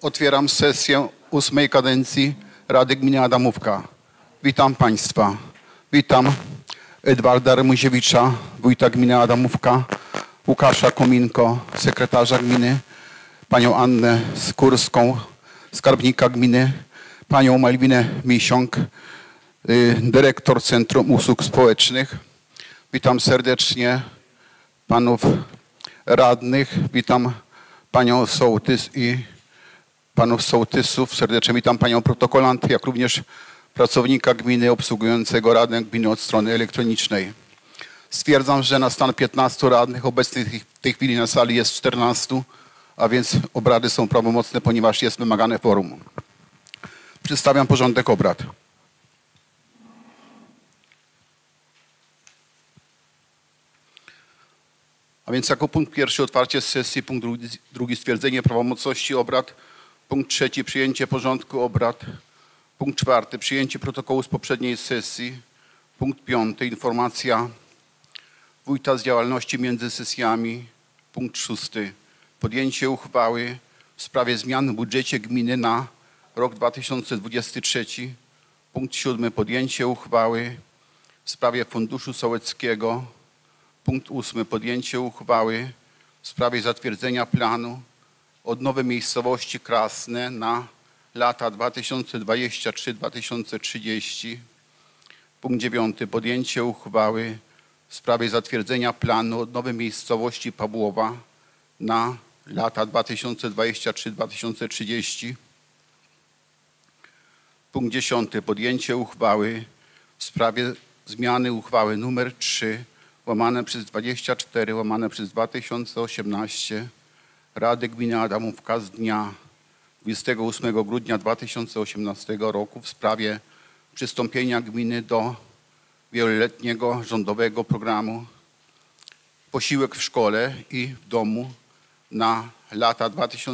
Otwieram sesję 8. kadencji Rady Gminy Adamówka. Witam Państwa. Witam Edwarda Rymuziewicza, wójta gminy Adamówka, Łukasza Kominko, sekretarza gminy, panią Annę Skórską, skarbnika gminy, panią Malwinę Misiąg, dyrektor Centrum Usług Społecznych. Witam serdecznie panów radnych, witam panią sołtys i panów sołtysów. Serdecznie witam panią protokolant, jak również pracownika gminy obsługującego Radę Gminy od strony elektronicznej. Stwierdzam, że na stan 15 radnych, obecnych w tej chwili na sali jest 14, a więc obrady są prawomocne, ponieważ jest wymagane kworum. Przedstawiam porządek obrad. A więc jako punkt pierwszy otwarcie sesji, punkt drugi stwierdzenie prawomocności obrad, punkt trzeci przyjęcie porządku obrad, punkt czwarty przyjęcie protokołu z poprzedniej sesji, punkt piąty informacja wójta z działalności między sesjami, punkt szósty podjęcie uchwały w sprawie zmian w budżecie gminy na rok 2023, punkt siódmy podjęcie uchwały w sprawie Funduszu Sołeckiego, punkt ósmy podjęcie uchwały w sprawie zatwierdzenia planu odnowy miejscowości Krasne na lata 2023-2030. Punkt dziewiąty podjęcie uchwały w sprawie zatwierdzenia planu odnowy miejscowości Pawłowa na lata 2023-2030. Punkt dziesiąty podjęcie uchwały w sprawie zmiany uchwały nr 3/24/2018 Rady Gminy Adamówka z dnia 28 grudnia 2018 roku w sprawie przystąpienia gminy do wieloletniego rządowego programu Posiłek w szkole i w domu na lata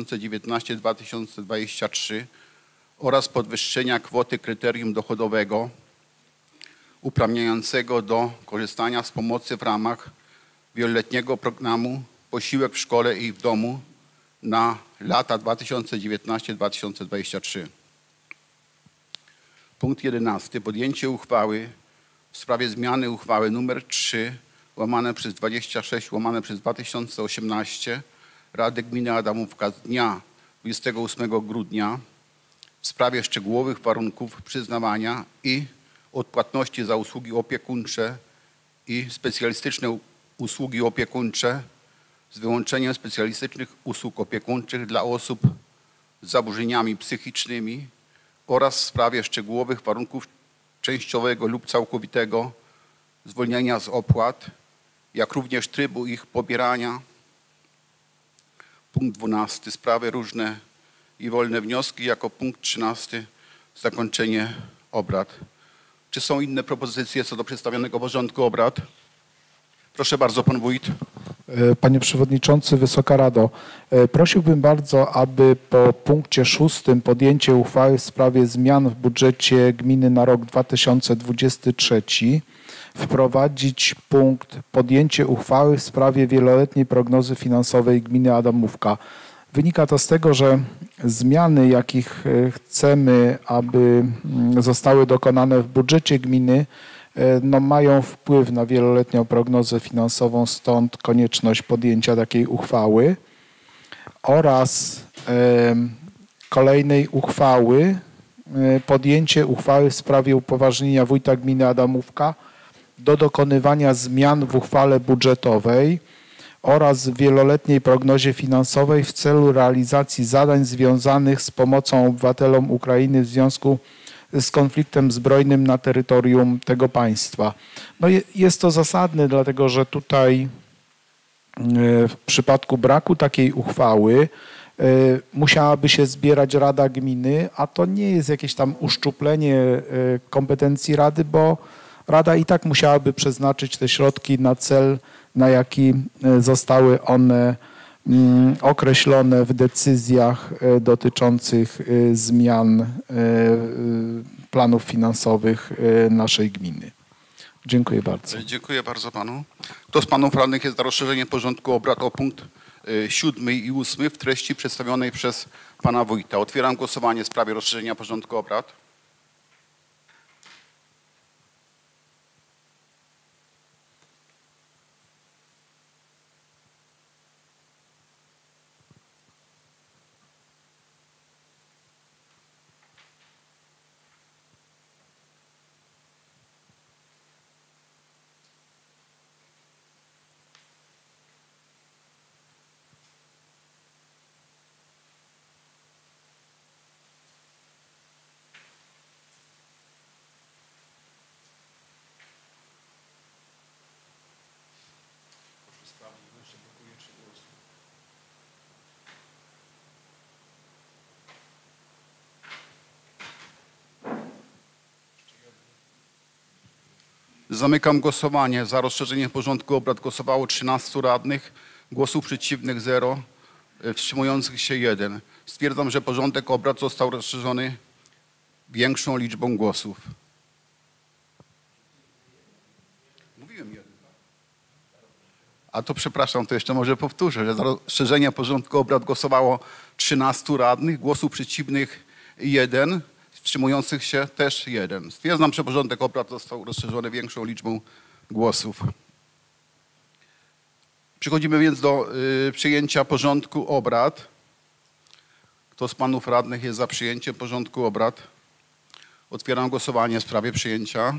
2019-2023 oraz podwyższenia kwoty kryterium dochodowego uprawniającego do korzystania z pomocy w ramach wieloletniego programu Posiłek w szkole i w domu na lata 2019-2023. Punkt 11. Podjęcie uchwały w sprawie zmiany uchwały nr 3/26/2018 Rady Gminy Adamówka z dnia 28 grudnia w sprawie szczegółowych warunków przyznawania i odpłatności za usługi opiekuńcze i specjalistyczne usługi opiekuńcze z wyłączeniem specjalistycznych usług opiekuńczych dla osób z zaburzeniami psychicznymi oraz w sprawie szczegółowych warunków częściowego lub całkowitego zwolnienia z opłat, jak również trybu ich pobierania. Punkt 12. Sprawy różne i wolne wnioski. Jako punkt 13. Zakończenie obrad. Czy są inne propozycje co do przedstawionego porządku obrad? Proszę bardzo, pan wójt. Panie Przewodniczący, Wysoka Rado, prosiłbym bardzo, aby po punkcie 6 podjęcie uchwały w sprawie zmian w budżecie gminy na rok 2023 wprowadzić punkt podjęcie uchwały w sprawie wieloletniej prognozy finansowej gminy Adamówka. Wynika to z tego, że zmiany, jakich chcemy, aby zostały dokonane w budżecie gminy, mają wpływ na wieloletnią prognozę finansową, stąd konieczność podjęcia takiej uchwały oraz kolejnej uchwały, podjęcie uchwały w sprawie upoważnienia wójta gminy Adamówka do dokonywania zmian w uchwale budżetowej oraz w wieloletniej prognozie finansowej w celu realizacji zadań związanych z pomocą obywatelom Ukrainy w związku z konfliktem zbrojnym na terytorium tego państwa. Jest to zasadne, dlatego że tutaj w przypadku braku takiej uchwały musiałaby się zbierać Rada Gminy, a to nie jest jakieś tam uszczuplenie kompetencji Rady, bo Rada i tak musiałaby przeznaczyć te środki na cel, na jaki zostały one określone w decyzjach dotyczących zmian planów finansowych naszej gminy. Dziękuję bardzo. Dziękuję bardzo panu. Kto z panów radnych jest za rozszerzeniem porządku obrad o punkt 7 i 8 w treści przedstawionej przez pana wójta. Otwieram głosowanie w sprawie rozszerzenia porządku obrad. Zamykam głosowanie. Za rozszerzeniem porządku obrad głosowało 13 radnych, głosów przeciwnych 0, wstrzymujących się 1. Stwierdzam, że porządek obrad został rozszerzony większą liczbą głosów. Mówiłem 1. A to przepraszam, to jeszcze może powtórzę, że za rozszerzenie porządku obrad głosowało 13 radnych, głosów przeciwnych 1, wstrzymujących się też 1. Stwierdzam, że porządek obrad został rozszerzony większą liczbą głosów. Przechodzimy więc do przyjęcia porządku obrad. Kto z panów radnych jest za przyjęciem porządku obrad? Otwieram głosowanie w sprawie przyjęcia.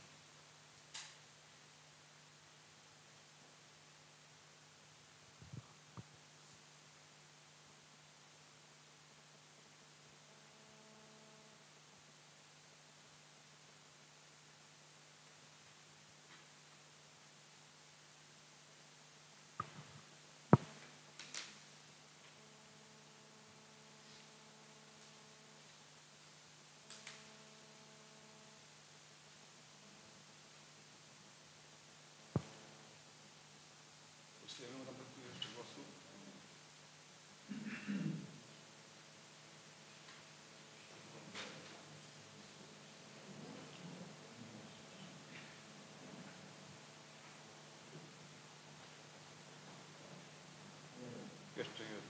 Jeszcze jeden.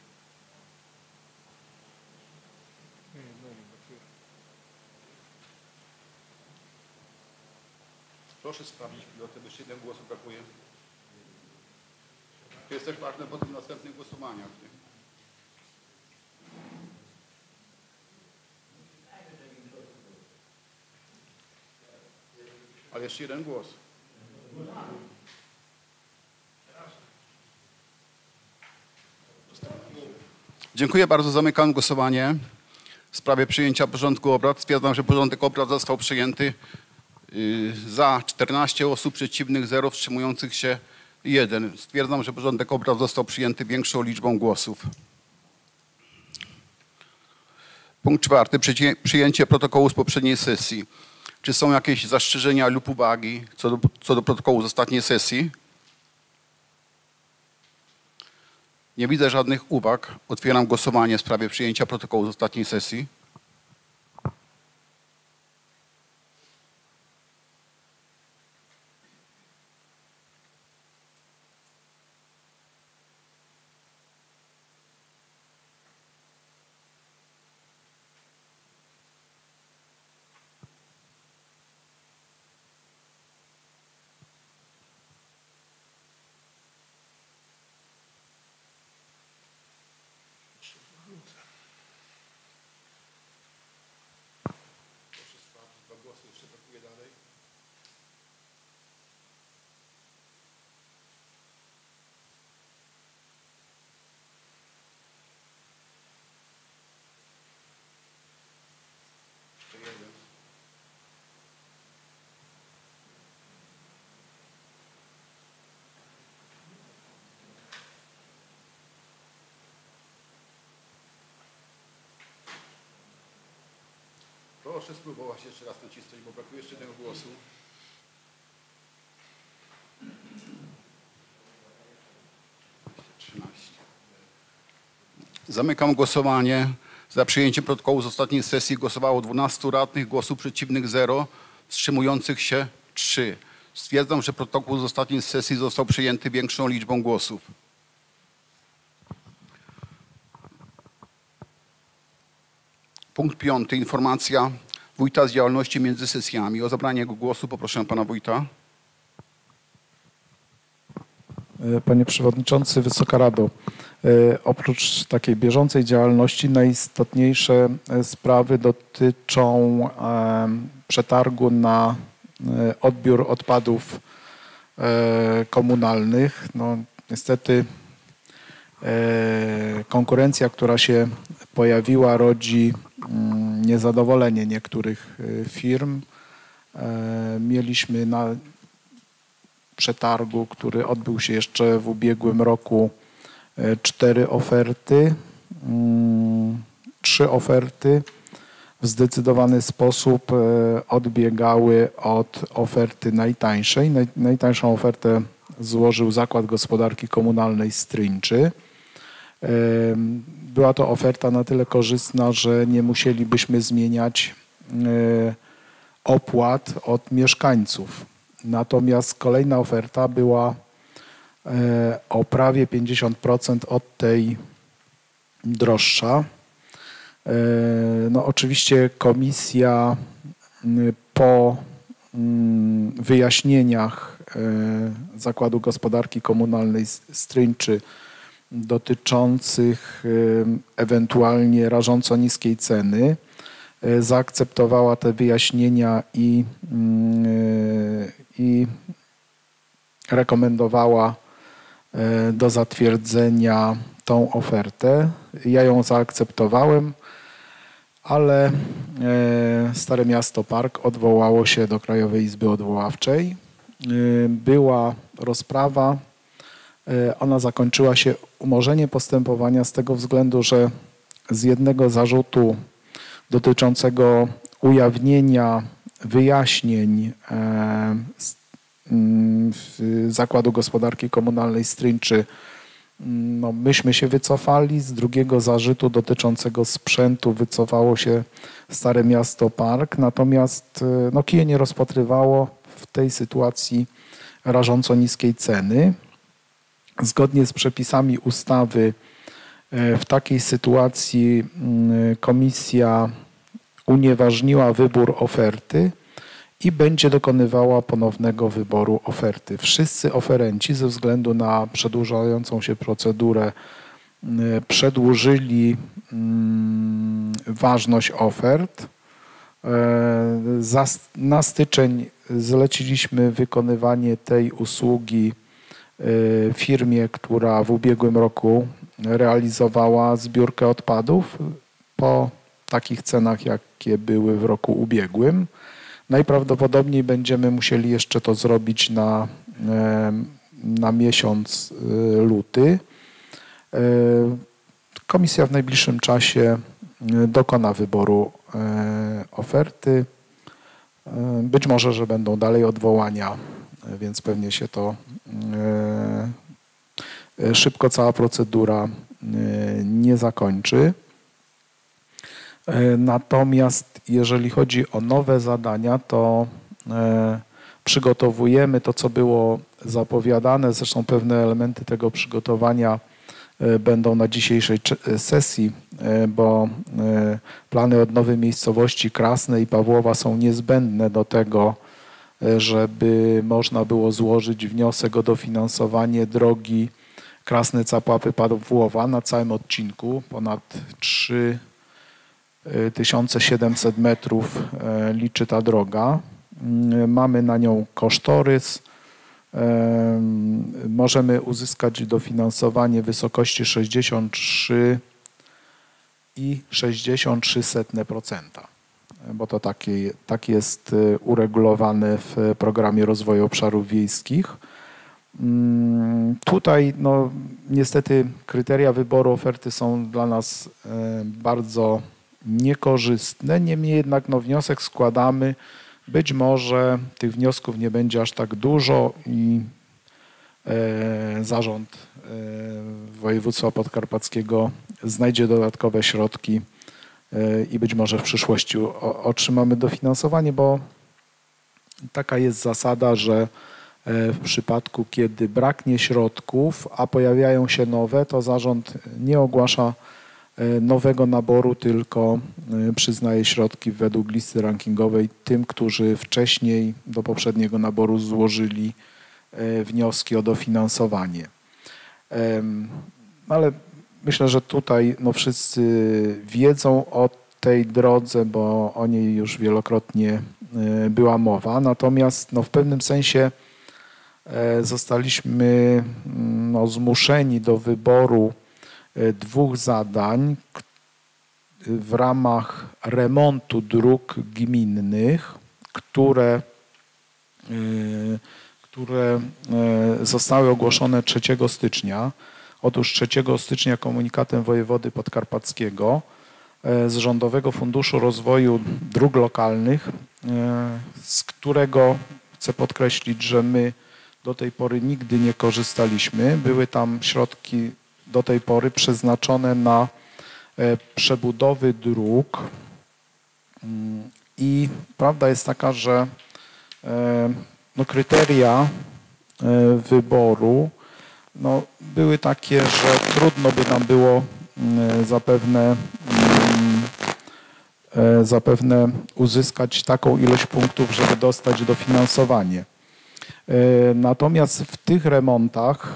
Proszę sprawdzić pilotę, bo jeszcze jeden głos brakuje. To jest też ważne po tym następnych głosowaniach. Nie? Ale jeszcze jeden głos. Dziękuję bardzo. Zamykam głosowanie w sprawie przyjęcia porządku obrad. Stwierdzam, że porządek obrad został przyjęty. Za 14 osób, przeciwnych 0, wstrzymujących się 1. Stwierdzam, że porządek obrad został przyjęty większą liczbą głosów. Punkt 4. Przyjęcie protokołu z poprzedniej sesji. Czy są jakieś zastrzeżenia lub uwagi co do protokołu z ostatniej sesji? Nie widzę żadnych uwag. Otwieram głosowanie w sprawie przyjęcia protokołu z ostatniej sesji. Proszę spróbować jeszcze raz nacisnąć, bo brakuje jeszcze jednego głosu. Zamykam głosowanie. Za przyjęciem protokołu z ostatniej sesji głosowało 12 radnych, głosów przeciwnych 0, wstrzymujących się 3. Stwierdzam, że protokół z ostatniej sesji został przyjęty większą liczbą głosów. Punkt 5. Informacja wójta z działalności między sesjami. O zabranie jego głosu poproszę pana wójta. Panie Przewodniczący, Wysoka Rado, oprócz takiej bieżącej działalności najistotniejsze sprawy dotyczą przetargu na odbiór odpadów komunalnych. No, niestety konkurencja, która się pojawiła, rodzi niezadowolenie niektórych firm. Mieliśmy na przetargu, który odbył się jeszcze w ubiegłym roku, 4 oferty. 3 oferty w zdecydowany sposób odbiegały od oferty najtańszej. Najtańszą ofertę złożył Zakład Gospodarki Komunalnej Stryńczy. Była to oferta na tyle korzystna, że nie musielibyśmy zmieniać opłat od mieszkańców. Natomiast kolejna oferta była o prawie 50% od tej droższa. No oczywiście komisja po wyjaśnieniach Zakładu Gospodarki Komunalnej Stryńczy dotyczących ewentualnie rażąco niskiej ceny zaakceptowała te wyjaśnienia i rekomendowała do zatwierdzenia tą ofertę. Ja ją zaakceptowałem, ale Stare Miasto Park odwołało się do Krajowej Izby Odwoławczej. Była rozprawa, ona zakończyła się umorzeniem postępowania z tego względu, że z jednego zarzutu dotyczącego ujawnienia wyjaśnień Zakładu Gospodarki Komunalnej Stryńczy no, myśmy się wycofali, z drugiego zarzutu dotyczącego sprzętu wycofało się Stare Miasto Park, natomiast no, KIE nie rozpatrywało w tej sytuacji rażąco niskiej ceny. Zgodnie z przepisami ustawy w takiej sytuacji komisja unieważniła wybór oferty i będzie dokonywała ponownego wyboru oferty. Wszyscy oferenci ze względu na przedłużającą się procedurę przedłużyli ważność ofert. Na styczeń zleciliśmy wykonywanie tej usługi firmie, która w ubiegłym roku realizowała zbiórkę odpadów po takich cenach, jakie były w roku ubiegłym. Najprawdopodobniej będziemy musieli jeszcze to zrobić na miesiąc luty. Komisja w najbliższym czasie dokona wyboru oferty. Być może, że będą dalej odwołania, więc pewnie się to szybko cała procedura nie zakończy. Natomiast jeżeli chodzi o nowe zadania, to przygotowujemy to, co było zapowiadane. Zresztą pewne elementy tego przygotowania będą na dzisiejszej sesji, bo plany odnowy miejscowości Krasne i Pawłowa są niezbędne do tego, żeby można było złożyć wniosek o dofinansowanie drogi Krasne-Capłapy-Pawłowa na całym odcinku. Ponad 3700 metrów liczy ta droga. Mamy na nią kosztorys. Możemy uzyskać dofinansowanie w wysokości 63,63%, bo to tak jest uregulowane w Programie Rozwoju Obszarów Wiejskich. Tutaj no, niestety kryteria wyboru oferty są dla nas bardzo niekorzystne, niemniej jednak no, wniosek składamy. Być może tych wniosków nie będzie aż tak dużo i zarząd województwa podkarpackiego znajdzie dodatkowe środki i być może w przyszłości otrzymamy dofinansowanie, bo taka jest zasada, że w przypadku, kiedy braknie środków, a pojawiają się nowe, to zarząd nie ogłasza nowego naboru, tylko przyznaje środki według listy rankingowej tym, którzy wcześniej do poprzedniego naboru złożyli wnioski o dofinansowanie. Ale myślę, że tutaj wszyscy wiedzą o tej drodze, bo o niej już wielokrotnie była mowa. Natomiast w pewnym sensie zostaliśmy zmuszeni do wyboru dwóch zadań w ramach remontu dróg gminnych, które zostały ogłoszone 3 stycznia. Otóż 3 stycznia komunikatem wojewody podkarpackiego z Rządowego Funduszu Rozwoju Dróg Lokalnych, z którego chcę podkreślić, że my do tej pory nigdy nie korzystaliśmy. Były tam środki do tej pory przeznaczone na przebudowy dróg i prawda jest taka, że kryteria wyboru były takie, że trudno by nam było zapewne uzyskać taką ilość punktów, żeby dostać dofinansowanie. Natomiast w tych remontach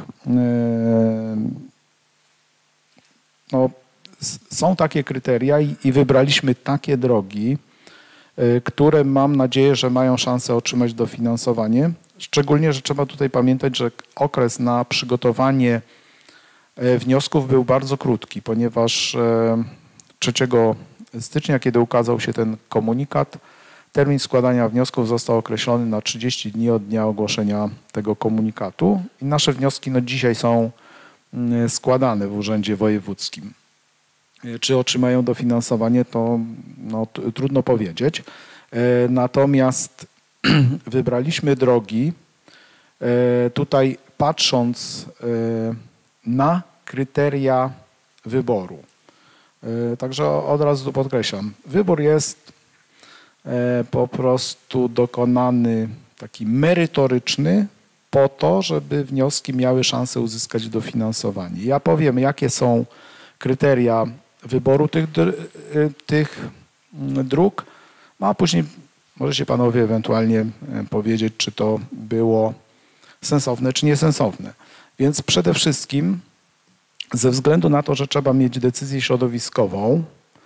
są takie kryteria i wybraliśmy takie drogi, które mam nadzieję, że mają szansę otrzymać dofinansowanie. Szczególnie, że trzeba tutaj pamiętać, że okres na przygotowanie wniosków był bardzo krótki, ponieważ 3 stycznia, kiedy ukazał się ten komunikat, termin składania wniosków został określony na 30 dni od dnia ogłoszenia tego komunikatu i nasze wnioski dzisiaj są składane w Urzędzie Wojewódzkim. Czy otrzymają dofinansowanie, to trudno powiedzieć. Natomiast wybraliśmy drogi, tutaj patrząc na kryteria wyboru. Także od razu tu podkreślam, wybór jest po prostu dokonany taki merytoryczny po to, żeby wnioski miały szansę uzyskać dofinansowanie. Ja powiem, jakie są kryteria wyboru tych dróg, a później możecie panowie ewentualnie powiedzieć, czy to było sensowne, czy niesensowne. Więc przede wszystkim ze względu na to, że trzeba mieć decyzję środowiskową,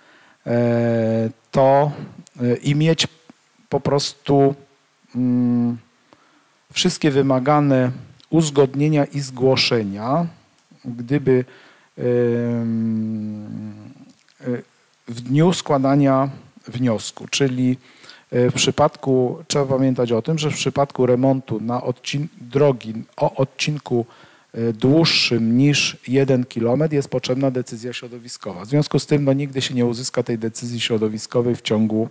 to i mieć po prostu wszystkie wymagane uzgodnienia i zgłoszenia, gdyby w dniu składania wniosku, czyli w przypadku, trzeba pamiętać o tym, że w przypadku remontu na drogi o odcinku dłuższym niż 1 km jest potrzebna decyzja środowiskowa. W związku z tym nigdy się nie uzyska tej decyzji środowiskowej w ciągu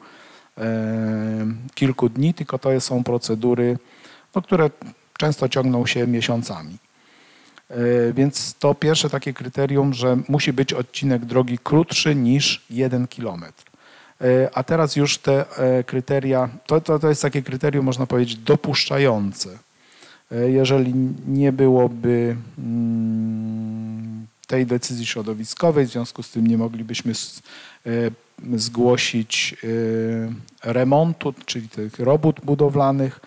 kilku dni, tylko to są procedury, które często ciągną się miesiącami. Więc to pierwsze takie kryterium, że musi być odcinek drogi krótszy niż 1 km. A teraz już te kryteria, to jest takie kryterium, można powiedzieć, dopuszczające. Jeżeli nie byłoby tej decyzji środowiskowej, w związku z tym nie moglibyśmy zgłosić remontu, czyli tych robót budowlanych,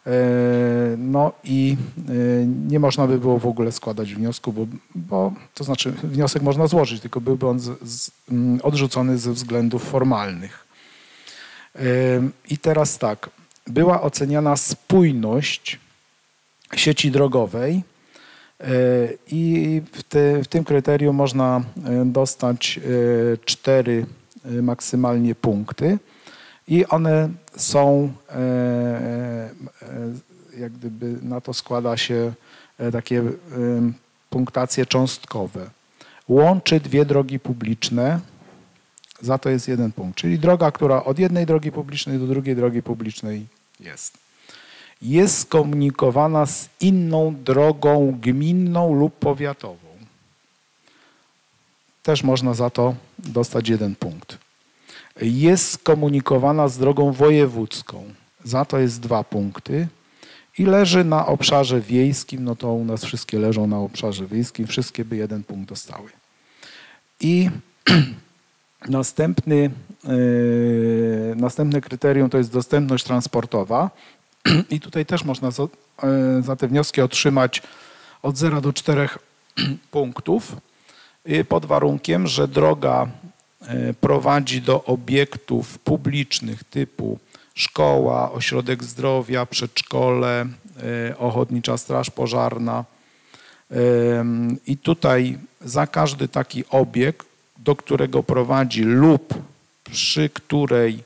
i nie można by było w ogóle składać wniosku, bo to znaczy wniosek można złożyć, tylko byłby on odrzucony ze względów formalnych. I teraz tak, była oceniana spójność sieci drogowej i w tym kryterium można dostać 4 maksymalnie punkty i one są, jak gdyby na to składa się takie punktacje cząstkowe. Łączy 2 drogi publiczne, za to jest 1 punkt, czyli droga, która od jednej drogi publicznej do drugiej drogi publicznej jest. Jest skomunikowana z inną drogą gminną lub powiatową. Też można za to dostać 1 punkt. Jest skomunikowana z drogą wojewódzką. Za to jest 2 punkty. I leży na obszarze wiejskim, to u nas wszystkie leżą na obszarze wiejskim, wszystkie by 1 punkt dostały. I Następne kryterium to jest dostępność transportowa i tutaj też można za te wnioski otrzymać od 0 do 4 punktów pod warunkiem, że droga prowadzi do obiektów publicznych typu szkoła, ośrodek zdrowia, przedszkole, ochotnicza straż pożarna. I tutaj za każdy taki obiekt, do którego prowadzi lub przy której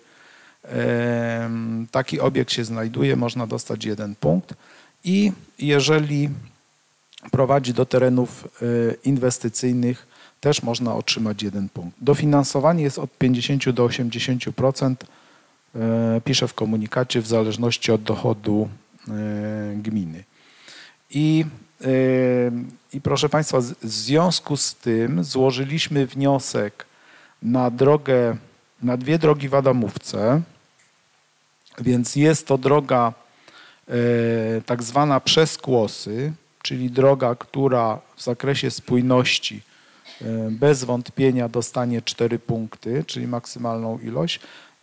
taki obiekt się znajduje, można dostać 1 punkt. I jeżeli prowadzi do terenów inwestycyjnych, też można otrzymać 1 punkt. Dofinansowanie jest od 50 do 80%, piszę w komunikacie, w zależności od dochodu gminy. I proszę Państwa, w związku z tym złożyliśmy wniosek na 2 drogi w Adamówce, więc jest to droga tak zwana przez Kłosy, czyli droga, która w zakresie spójności bez wątpienia dostanie 4 punkty, czyli maksymalną ilość.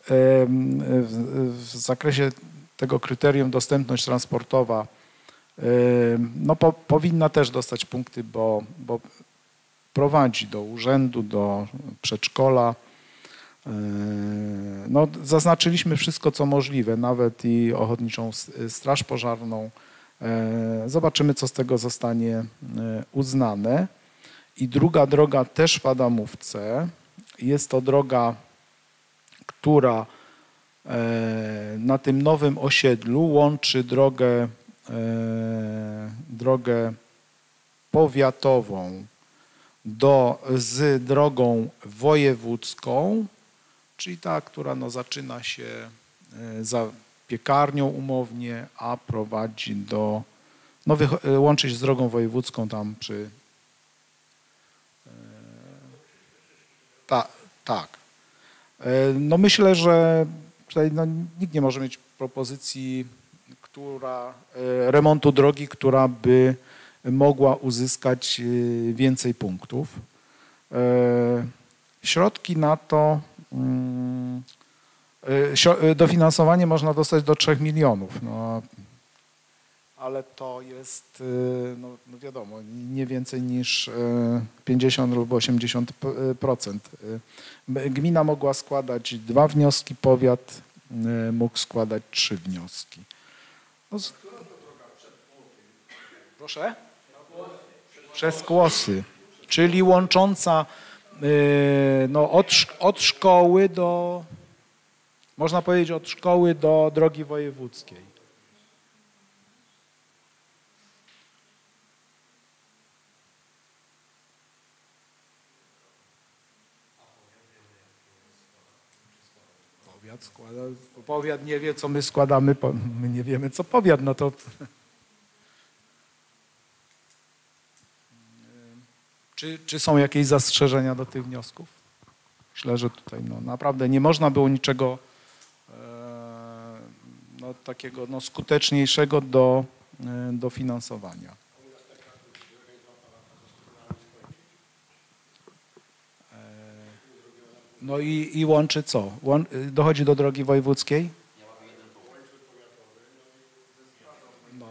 W zakresie tego kryterium dostępność transportowa no powinna też dostać punkty, bo prowadzi do urzędu, do przedszkola. No, zaznaczyliśmy wszystko, co możliwe, nawet i ochotniczą straż pożarną. Zobaczymy, co z tego zostanie uznane. I druga droga też w Adamówce. Jest to droga, która na tym nowym osiedlu łączy drogę powiatową z drogą wojewódzką, czyli ta, która no zaczyna się za piekarnią umownie, a prowadzi do, no łączy się z drogą wojewódzką tam przy, tak. No myślę, że tutaj no, nikt nie może mieć propozycji remontu drogi, która by mogła uzyskać więcej punktów. Środki na to, dofinansowanie można dostać do 3 milionów, no, ale to jest, no wiadomo, nie więcej niż 50 lub 80%. Gmina mogła składać 2 wnioski, powiat mógł składać 3 wnioski. No, proszę? Przez Kłosy, czyli łącząca no, od szkoły do, można powiedzieć, od szkoły do drogi wojewódzkiej. Powiat nie wie, co my składamy, my nie wiemy, co powiat, no to... Czy są jakieś zastrzeżenia do tych wniosków? Myślę, że tutaj no, naprawdę nie można było niczego no, takiego no, skuteczniejszego do finansowania. No i łączy co? Dochodzi do drogi wojewódzkiej? No.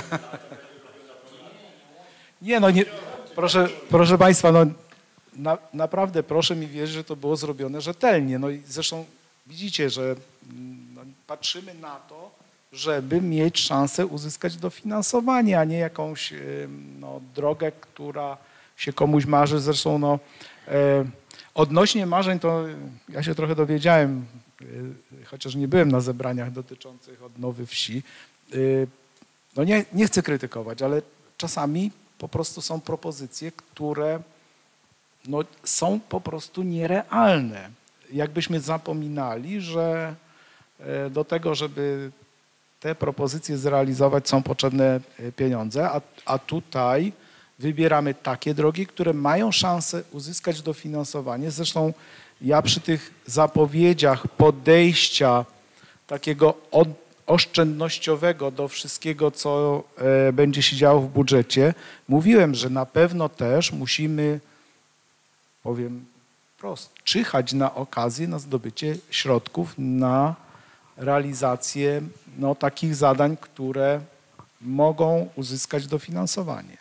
Nie, no nie... Proszę Państwa, no, naprawdę proszę mi wierzyć, że to było zrobione rzetelnie. No i zresztą widzicie, że no, patrzymy na to, żeby mieć szansę uzyskać dofinansowanie, a nie jakąś no, drogę, która się komuś marzy. Zresztą no, odnośnie marzeń to ja się trochę dowiedziałem, chociaż nie byłem na zebraniach dotyczących odnowy wsi. No nie chcę krytykować, ale czasami po prostu są propozycje, które no, są po prostu nierealne. Jakbyśmy zapominali, że do tego, żeby te propozycje zrealizować, są potrzebne pieniądze, a tutaj wybieramy takie drogi, które mają szansę uzyskać dofinansowanie. Zresztą ja przy tych zapowiedziach podejścia takiego oszczędnościowego do wszystkiego, co będzie się działo w budżecie, mówiłem, że na pewno też musimy, powiem wprost, czyhać na okazję, na zdobycie środków na realizację takich zadań, które mogą uzyskać dofinansowanie.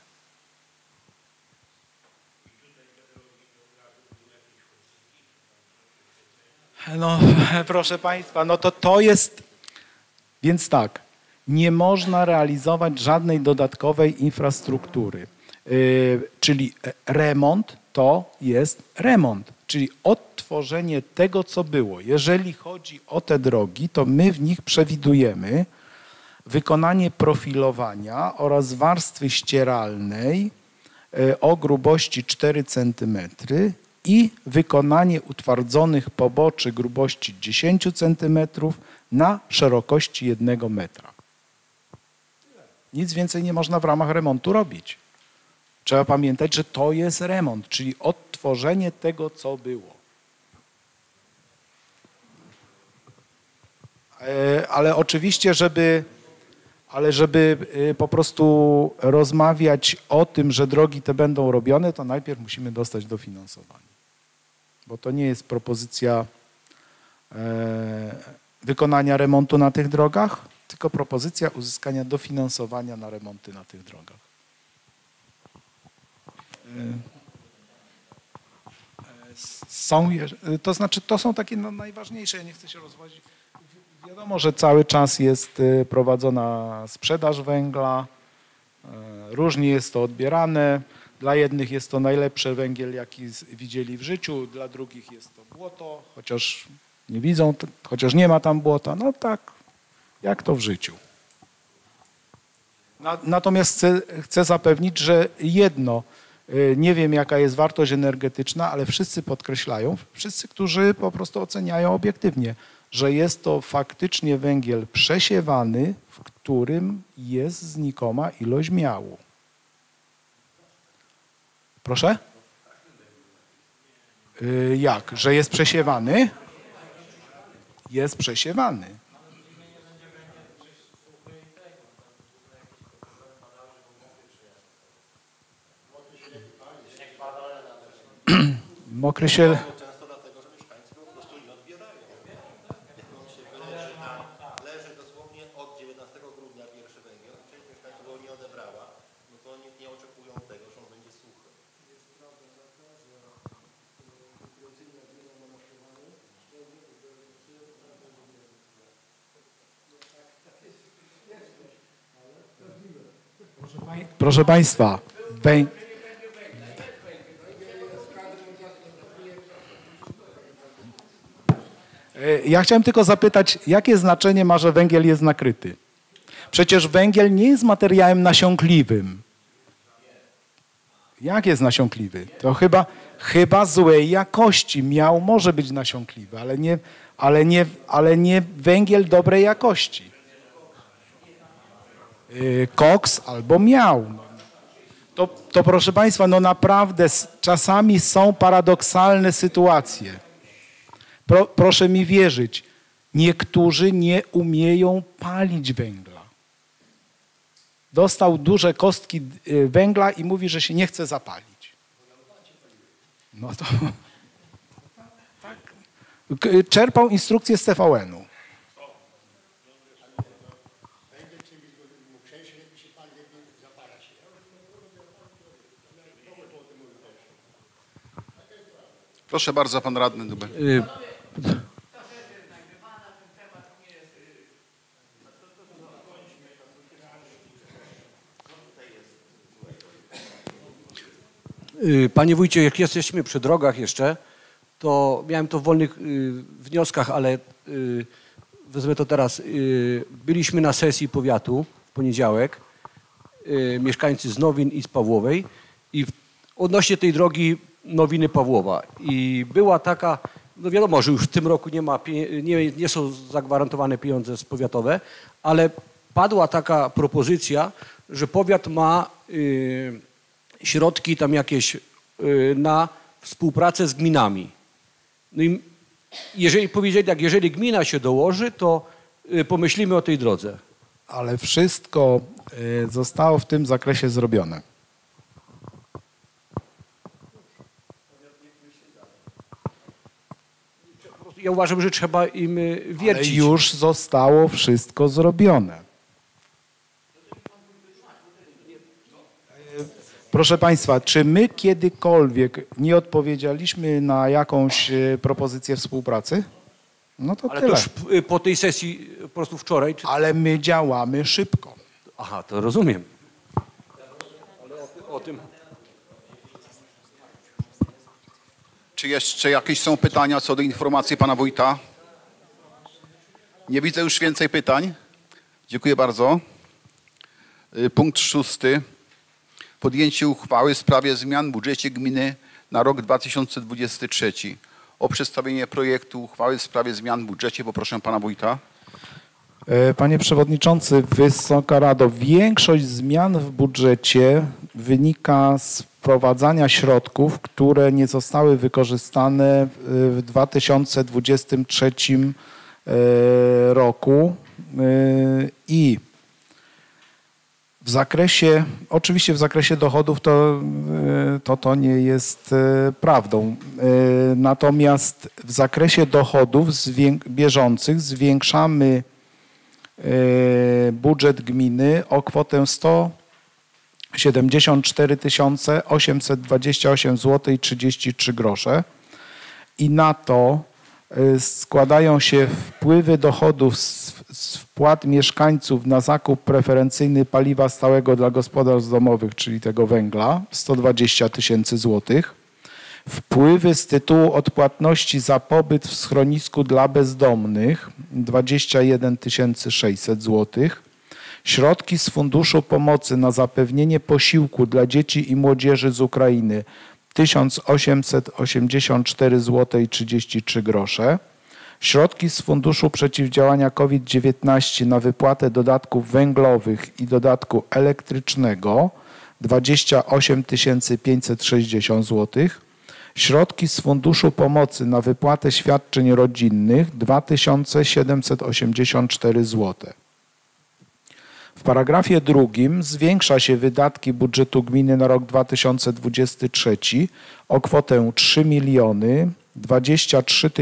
No, proszę Państwa, no to jest, więc tak, nie można realizować żadnej dodatkowej infrastruktury, czyli remont to jest remont, czyli odtworzenie tego, co było. Jeżeli chodzi o te drogi, to my w nich przewidujemy wykonanie profilowania oraz warstwy ścieralnej o grubości 4 cm i wykonanie utwardzonych poboczy grubości 10 cm na szerokości 1 metra. Nic więcej nie można w ramach remontu robić. Trzeba pamiętać, że to jest remont, czyli odtworzenie tego, co było. Ale oczywiście, żeby po prostu rozmawiać o tym, że drogi te będą robione, to najpierw musimy dostać dofinansowanie. Bo to nie jest propozycja wykonania remontu na tych drogach, tylko propozycja uzyskania dofinansowania na remonty na tych drogach. To znaczy, to są takie najważniejsze, ja nie chcę się rozwodzić. Wiadomo, że cały czas jest prowadzona sprzedaż węgla, różnie jest to odbierane. Dla jednych jest to najlepszy węgiel, jaki widzieli w życiu, dla drugich jest to błoto, chociaż nie widzą, chociaż nie ma tam błota. No tak, jak to w życiu. Natomiast chcę zapewnić, że jedno, nie wiem jaka jest wartość energetyczna, ale wszyscy podkreślają, wszyscy, którzy po prostu oceniają obiektywnie, że jest to faktycznie węgiel przesiewany, w którym jest znikoma ilość miału. Proszę? Jak? Że jest przesiewany? Jest przesiewany. Mokry się... Często dlatego, że mieszkańcy po prostu nie odbierają. Jak on się wyleży tam, leży dosłownie od 19 grudnia pierwszy węgiel, część mieszkańców go nie odebrała, no to oni nie oczekują tego, że on będzie suchy. Jest prawda taka, że konkurencyjna wiele ma naśpiewane, Proszę Państwa, ja chciałem tylko zapytać, jakie znaczenie ma, że węgiel jest nakryty? Przecież węgiel nie jest materiałem nasiąkliwym. Jak jest nasiąkliwy? To chyba złej jakości. Miał może być nasiąkliwy, ale nie węgiel dobrej jakości. Koks albo miał. To proszę Państwa, no naprawdę czasami są paradoksalne sytuacje. Proszę mi wierzyć, niektórzy nie umieją palić węgla. Dostał duże kostki węgla i mówi, że się nie chce zapalić. No to tak. Czerpał instrukcję z TVN-u. Proszę bardzo, pan radny Dubel. Panie wójcie, jak jesteśmy przy drogach jeszcze, to miałem to w wolnych wnioskach, ale wezmę to teraz. Byliśmy na sesji powiatu w poniedziałek, mieszkańcy z Nowin i z Pawłowej i odnośnie tej drogi Nowiny Pawłowa i była taka, no wiadomo, że już w tym roku nie są zagwarantowane pieniądze powiatowe, ale padła taka propozycja, że powiat ma środki tam jakieś na współpracę z gminami. No i jeżeli powiedzieli tak, jeżeli gmina się dołoży, to pomyślimy o tej drodze. Ale wszystko zostało w tym zakresie zrobione. Ja uważam, że trzeba im wiercić. Ale już zostało wszystko zrobione. Proszę Państwa, czy my kiedykolwiek nie odpowiedzieliśmy na jakąś propozycję współpracy? No to Ale tyle. to już po tej sesji po prostu wczoraj? Czy... Ale my działamy szybko. Aha, to rozumiem. Ale o tym... Czy jeszcze jakieś są pytania co do informacji pana wójta? Nie widzę już więcej pytań. Dziękuję bardzo. Punkt 6. Podjęcie uchwały w sprawie zmian w budżecie gminy na rok 2023. O przedstawienie projektu uchwały w sprawie zmian w budżecie poproszę pana wójta. Panie Przewodniczący, Wysoka Rado, większość zmian w budżecie wynika z wprowadzania środków, które nie zostały wykorzystane w 2023 roku i oczywiście w zakresie dochodów to nie jest prawdą. Natomiast w zakresie dochodów bieżących zwiększamy budżet gminy o kwotę 174 828 zł i 33 grosze i na to składają się wpływy dochodów z wpłat mieszkańców na zakup preferencyjny paliwa stałego dla gospodarstw domowych, czyli tego węgla, 120 000 złotych. Wpływy z tytułu odpłatności za pobyt w schronisku dla bezdomnych 21 600 zł. Środki z Funduszu Pomocy na zapewnienie posiłku dla dzieci i młodzieży z Ukrainy 1884 zł i 33 grosze. Środki z Funduszu Przeciwdziałania COVID-19 na wypłatę dodatków węglowych i dodatku elektrycznego 28 560 zł. Środki z Funduszu Pomocy na wypłatę świadczeń rodzinnych 2784 zł. W paragrafie drugim zwiększa się wydatki budżetu gminy na rok 2023 o kwotę 3 023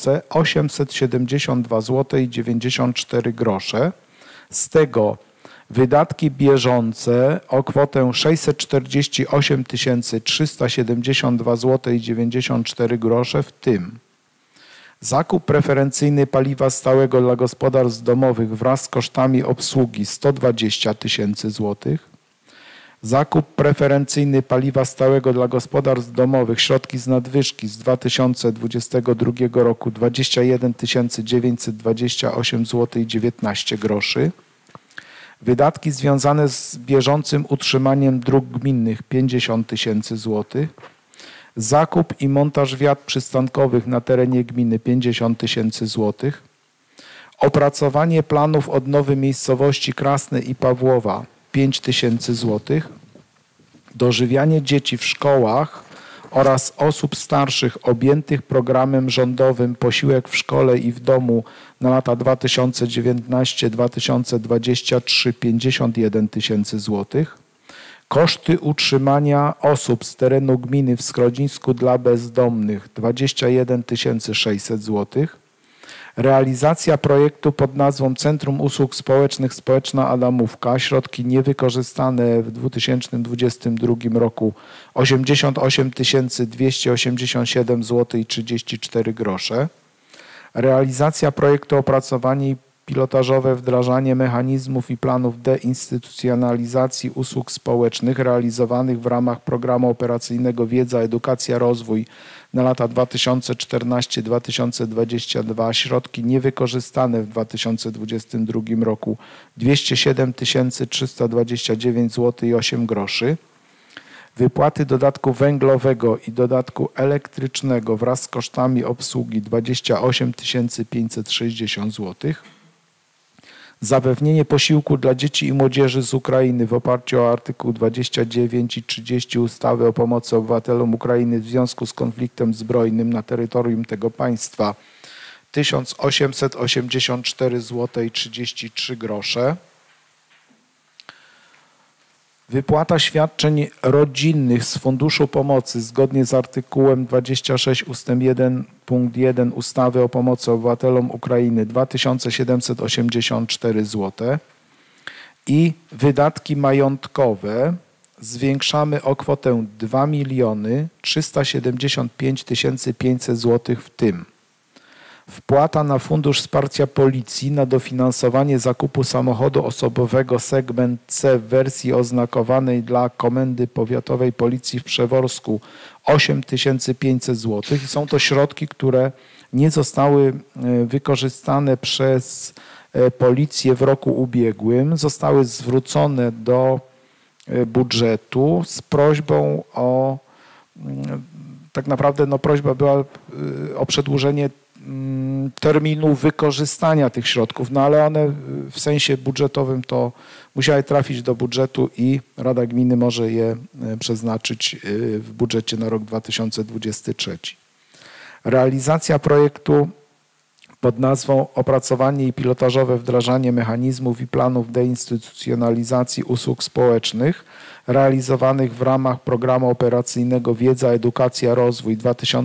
872 zł i 94 grosze. Z tego wydatki bieżące o kwotę 648 372 zł i 94 grosze, w tym zakup preferencyjny paliwa stałego dla gospodarstw domowych wraz z kosztami obsługi 120 000 zł, zakup preferencyjny paliwa stałego dla gospodarstw domowych, środki z nadwyżki z 2022 roku 21 928 zł i 19 groszy, wydatki związane z bieżącym utrzymaniem dróg gminnych 50 000 zł, zakup i montaż wiat przystankowych na terenie gminy 50 000 zł, opracowanie planów odnowy miejscowości Krasne i Pawłowa 5 000 zł, dożywianie dzieci w szkołach oraz osób starszych objętych programem rządowym Posiłek w szkole i w domu na lata 2019-2023 51 000 zł, koszty utrzymania osób z terenu gminy w schronisku dla bezdomnych 21 600 zł, realizacja projektu pod nazwą Centrum Usług Społecznych Społeczna Adamówka, środki niewykorzystane w 2022 roku 88 287 zł i 34 grosze, realizacja projektu opracowanie i pilotażowe wdrażanie mechanizmów i planów deinstytucjonalizacji usług społecznych realizowanych w ramach Programu Operacyjnego Wiedza, Edukacja, Rozwój na lata 2014-2022, środki niewykorzystane w 2022 roku 207 329 zł i 8 groszy, wypłaty dodatku węglowego i dodatku elektrycznego wraz z kosztami obsługi 28 560 zł, zapewnienie posiłku dla dzieci i młodzieży z Ukrainy w oparciu o artykuł 29 i 30 ustawy o pomocy obywatelom Ukrainy w związku z konfliktem zbrojnym na terytorium tego państwa 1884 zł i 33 grosze. Wypłata świadczeń rodzinnych z Funduszu Pomocy zgodnie z artykułem 26 ust. 1 punkt 1 ustawy o pomocy obywatelom Ukrainy 2784 zł i wydatki majątkowe zwiększamy o kwotę 2 375 500 zł, w tym wpłata na Fundusz Wsparcia Policji na dofinansowanie zakupu samochodu osobowego segment C w wersji oznakowanej dla Komendy Powiatowej Policji w Przeworsku 8500 zł. I są to środki, które nie zostały wykorzystane przez Policję w roku ubiegłym. Zostały zwrócone do budżetu z prośbą o, tak naprawdę prośba była o przedłużenie terminu wykorzystania tych środków, ale one w sensie budżetowym to musiały trafić do budżetu i Rada Gminy może je przeznaczyć w budżecie na rok 2023. Realizacja projektu pod nazwą Opracowanie i pilotażowe wdrażanie mechanizmów i planów deinstytucjonalizacji usług społecznych realizowanych w ramach Programu Operacyjnego Wiedza, Edukacja, Rozwój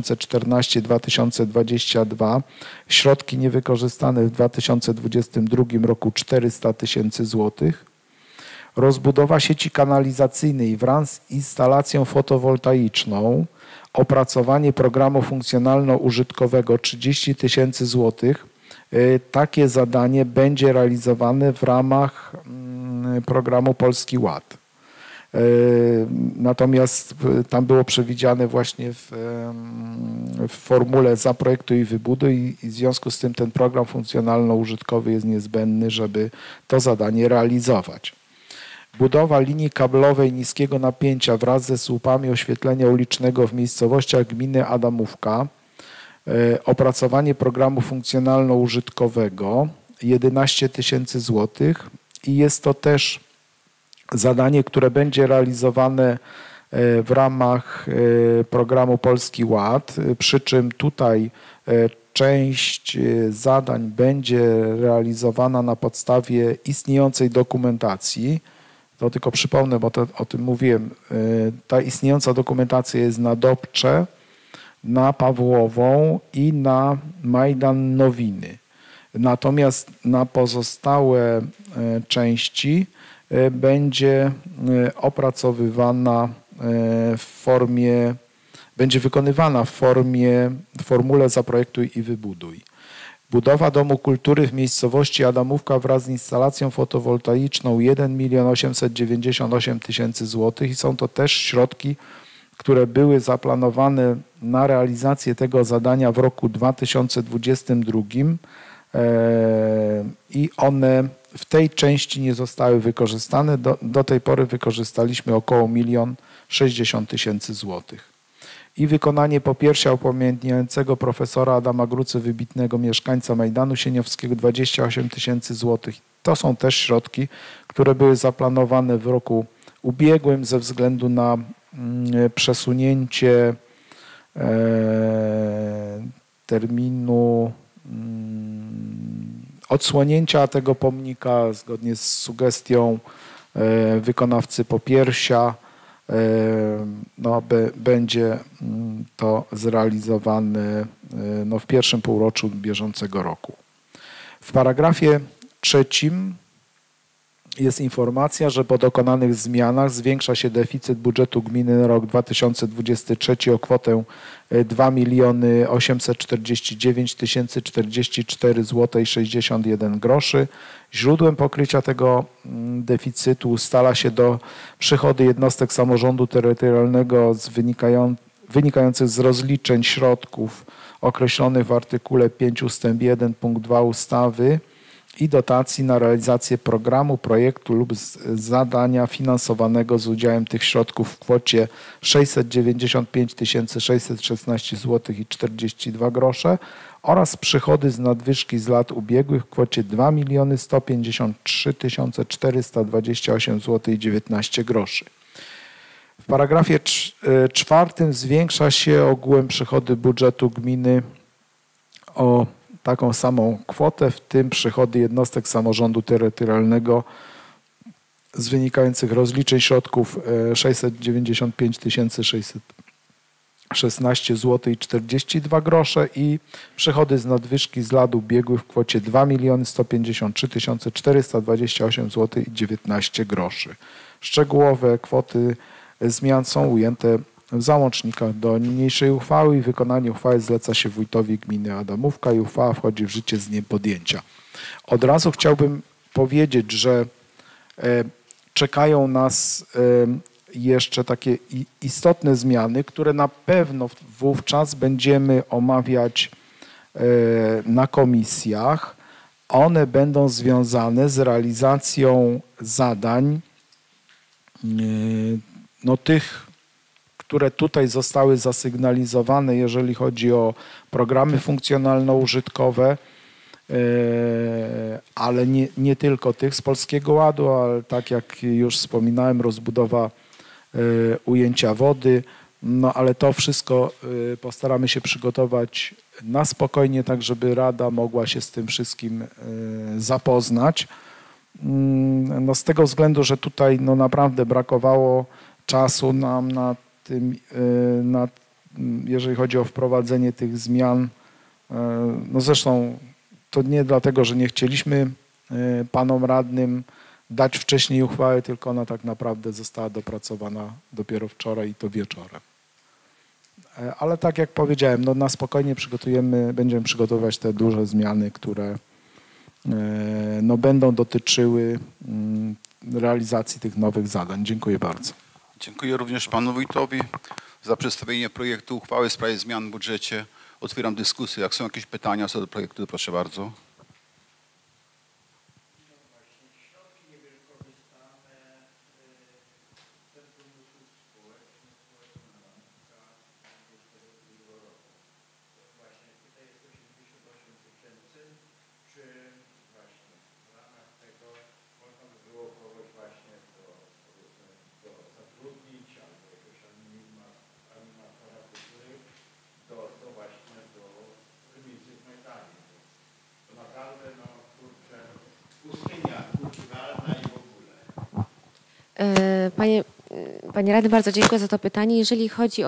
2014-2022. Środki niewykorzystane w 2022 roku 400 000 złotych. Rozbudowa sieci kanalizacyjnej wraz z instalacją fotowoltaiczną. Opracowanie programu funkcjonalno-użytkowego 30 000 złotych. Takie zadanie będzie realizowane w ramach programu Polski Ład. Natomiast tam było przewidziane właśnie w formule zaprojektuj i wybuduj i w związku z tym ten program funkcjonalno-użytkowy jest niezbędny, żeby to zadanie realizować. Budowa linii kablowej niskiego napięcia wraz ze słupami oświetlenia ulicznego w miejscowościach gminy Adamówka. Opracowanie programu funkcjonalno-użytkowego 11 000 złotych i jest to też zadanie, które będzie realizowane w ramach programu Polski Ład, przy czym tutaj część zadań będzie realizowana na podstawie istniejącej dokumentacji. To tylko przypomnę, bo o tym mówiłem. Ta istniejąca dokumentacja jest na Dobcze, na Pawłową i na Majdan Nowiny. Natomiast na pozostałe części będzie opracowywana w formie, będzie wykonywana w formule zaprojektuj i wybuduj. Budowa Domu Kultury w miejscowości Adamówka wraz z instalacją fotowoltaiczną 1 898 000 złotych i są to też środki, które były zaplanowane na realizację tego zadania w roku 2022 i one w tej części nie zostały wykorzystane. Do tej pory wykorzystaliśmy około 1 060 000 złotych. I wykonanie popiersia upamiętniającego profesora Adama Grucy, wybitnego mieszkańca Majdanu Sieniowskiego 28 000 złotych. To są też środki, które były zaplanowane w roku ubiegłym ze względu na przesunięcie terminu odsłonięcia tego pomnika zgodnie z sugestią wykonawcy popiersia. Będzie to zrealizowane w pierwszym półroczu bieżącego roku. W paragrafie 3 jest informacja, że po dokonanych zmianach zwiększa się deficyt budżetu gminy na rok 2023 o kwotę 2 849 044 zł i 61 groszy. Źródłem pokrycia tego deficytu ustala się przychody jednostek samorządu terytorialnego wynikających z rozliczeń środków określonych w artykule 5 ust. 1 punkt 2 ustawy i dotacji na realizację programu, projektu lub zadania finansowanego z udziałem tych środków w kwocie 695 616 zł i 42 grosze oraz przychody z nadwyżki z lat ubiegłych w kwocie 2 153 428 zł i 19 groszy. W paragrafie 4 zwiększa się ogółem przychody budżetu gminy o taką samą kwotę, w tym przychody jednostek samorządu terytorialnego z wynikających rozliczeń środków 695 616 zł i 42 grosze i przychody z nadwyżki z lat ubiegłych w kwocie 2 153 428 zł i 19 groszy. Szczegółowe kwoty zmian są ujęte w załącznikach do niniejszej uchwały i wykonanie uchwały zleca się wójtowi gminy Adamówka i uchwała wchodzi w życie z dniem podjęcia. Od razu chciałbym powiedzieć, że czekają nas jeszcze takie istotne zmiany, które na pewno wówczas będziemy omawiać na komisjach. One będą związane z realizacją zadań tych, które tutaj zostały zasygnalizowane, jeżeli chodzi o programy funkcjonalno-użytkowe, ale nie tylko tych z Polskiego Ładu, ale tak jak już wspominałem, rozbudowa ujęcia wody, no ale to wszystko postaramy się przygotować na spokojnie, tak żeby Rada mogła się z tym wszystkim zapoznać. No z tego względu, że tutaj no naprawdę brakowało czasu nam na tym, jeżeli chodzi o wprowadzenie tych zmian. No zresztą to nie dlatego, że nie chcieliśmy panom radnym dać wcześniej uchwałę, tylko ona tak naprawdę została dopracowana dopiero wczoraj i to wieczorem. Ale tak jak powiedziałem, no na spokojnie będziemy przygotowywać te duże zmiany, które no będą dotyczyły realizacji tych nowych zadań. Dziękuję bardzo. Dziękuję również panu wójtowi za przedstawienie projektu uchwały w sprawie zmian w budżecie. Otwieram dyskusję. Jak są jakieś pytania co do projektu, proszę bardzo. Panie radny, bardzo dziękuję za to pytanie. Jeżeli chodzi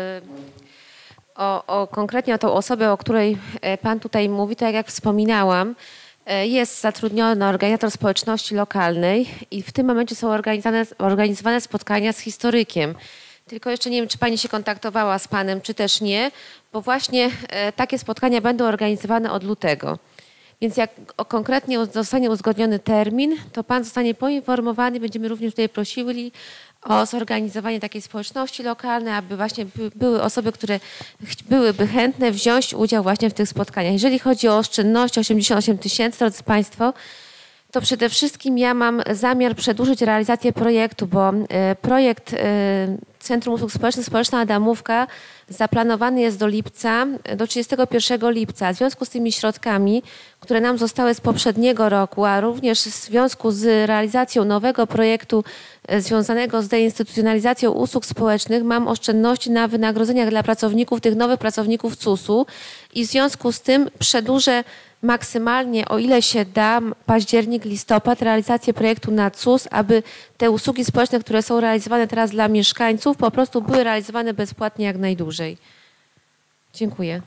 o konkretnie o tą osobę, o której pan tutaj mówi, to jak wspominałam, jest zatrudniony organizator społeczności lokalnej i w tym momencie są organizowane spotkania z historykiem. Tylko jeszcze nie wiem, czy pani się kontaktowała z panem, czy też nie, bo właśnie takie spotkania będą organizowane od lutego. Więc jak konkretnie zostanie uzgodniony termin, to pan zostanie poinformowany. Będziemy również tutaj prosili o zorganizowanie takiej społeczności lokalnej, aby właśnie były osoby, które byłyby chętne wziąć udział właśnie w tych spotkaniach. Jeżeli chodzi o oszczędność 88 000, drodzy państwo, to przede wszystkim ja mam zamiar przedłużyć realizację projektu, bo projekt Centrum Usług Społecznych Społeczna Adamówka zaplanowany jest do lipca, do 31 lipca. W związku z tymi środkami, które nam zostały z poprzedniego roku, a również w związku z realizacją nowego projektu związanego z deinstytucjonalizacją usług społecznych, mam oszczędności na wynagrodzeniach dla pracowników, tych nowych pracowników CUS-u i w związku z tym przedłużę maksymalnie, o ile się da, październik, listopad, realizację projektu na CUS, aby te usługi społeczne, które są realizowane teraz dla mieszkańców, po prostu były realizowane bezpłatnie jak najdłużej. Dziękuję.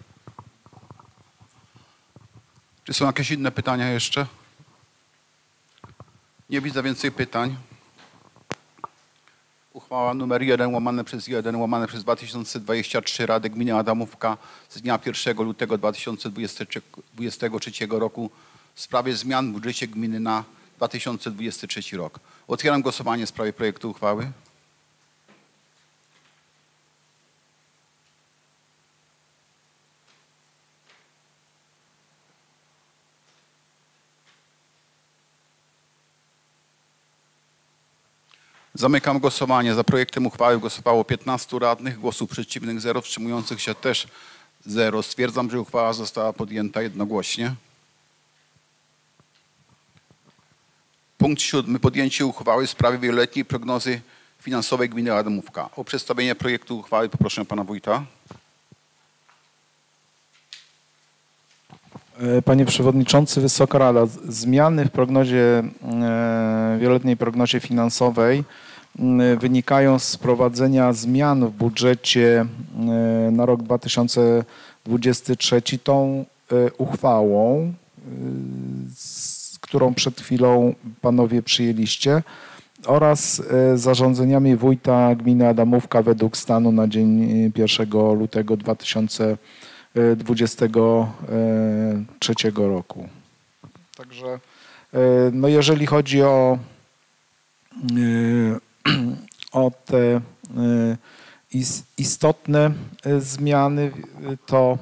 Czy są jakieś inne pytania jeszcze? Nie widzę więcej pytań. Uchwała nr 1/1/2023 Rady Gminy Adamówka z dnia 1 lutego 2023 roku w sprawie zmian w budżecie gminy na 2023 rok. Otwieram głosowanie w sprawie projektu uchwały. Zamykam głosowanie. Za projektem uchwały głosowało 15 radnych, głosów przeciwnych 0, wstrzymujących się też 0. Stwierdzam, że uchwała została podjęta jednogłośnie. Punkt 7. Podjęcie uchwały w sprawie wieloletniej prognozy finansowej gminy Adamówka. O przedstawienie projektu uchwały poproszę pana wójta. Panie Przewodniczący, Wysoka Rada, zmiany w prognozie, wieloletniej prognozie finansowej wynikają z wprowadzenia zmian w budżecie na rok 2023 tą uchwałą, którą przed chwilą panowie przyjęliście, oraz zarządzeniami wójta gminy Adamówka według stanu na dzień 1 lutego 2023 roku. Także no jeżeli chodzi o te istotne zmiany, to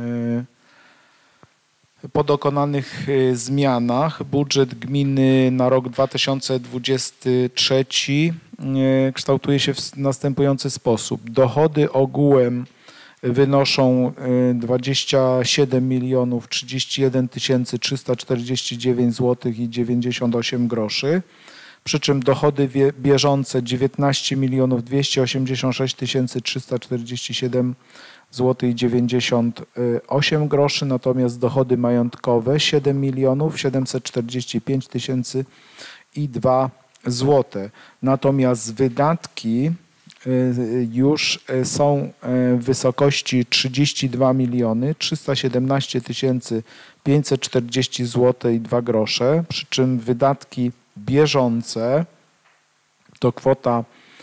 po dokonanych zmianach budżet gminy na rok 2023 kształtuje się w następujący sposób. Dochody ogółem wynoszą 27 031 349 zł i 98 groszy, przy czym dochody bieżące 19 286 347 zł i 98 groszy, natomiast dochody majątkowe 7 745 000 i 2 zł. Natomiast wydatki już są w wysokości 32 317 540 zł i 2 grosze, przy czym wydatki bieżące to kwota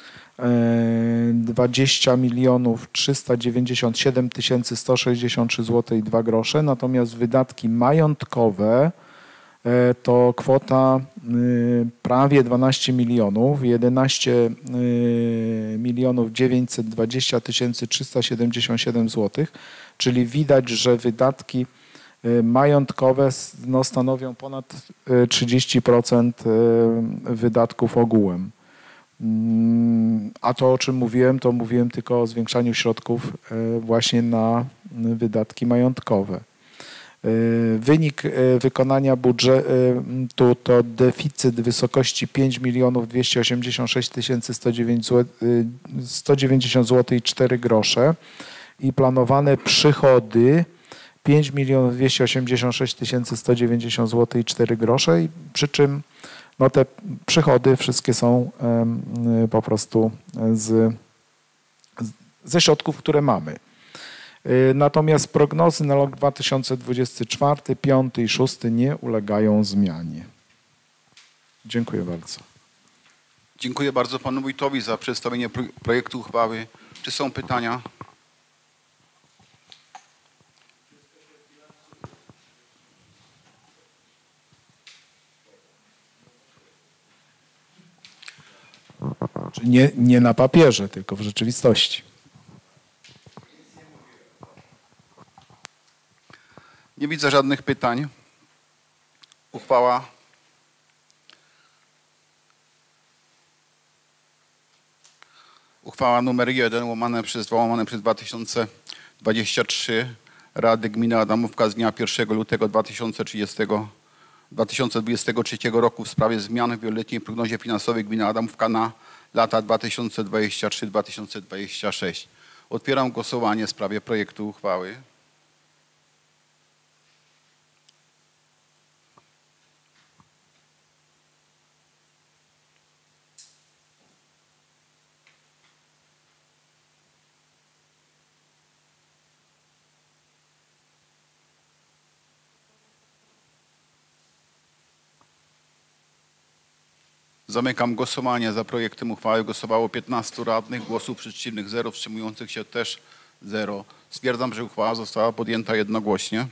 20 397 163 zł i 2 grosze, natomiast wydatki majątkowe to kwota prawie 12 milionów, 11 920 377 zł, czyli widać, że wydatki majątkowe stanowią ponad 30% wydatków ogółem. A to, o czym mówiłem, to mówiłem tylko o zwiększaniu środków właśnie na wydatki majątkowe. Wynik wykonania budżetu to deficyt w wysokości 5 286 190 zł i 4 grosze i planowane przychody 5 286 190 zł i 4 grosze, i przy czym no te przychody wszystkie są po prostu ze środków, które mamy. Natomiast prognozy na rok 2024, 5 i 6 nie ulegają zmianie. Dziękuję bardzo. Dziękuję bardzo panu wójtowi za przedstawienie projektu uchwały. Czy są pytania? Nie na papierze, tylko w rzeczywistości. Nie widzę żadnych pytań. Uchwała numer 1 łamane przez 2023 Rady Gminy Adamówka z dnia 1 lutego 2023 roku w sprawie zmian w wieloletniej prognozie finansowej Gminy Adamówka na lata 2023-2026. Otwieram głosowanie w sprawie projektu uchwały. Zamykam głosowanie. Za projektem uchwały głosowało 15 radnych, głosów przeciwnych 0, wstrzymujących się też 0. Stwierdzam, że uchwała została podjęta jednogłośnie.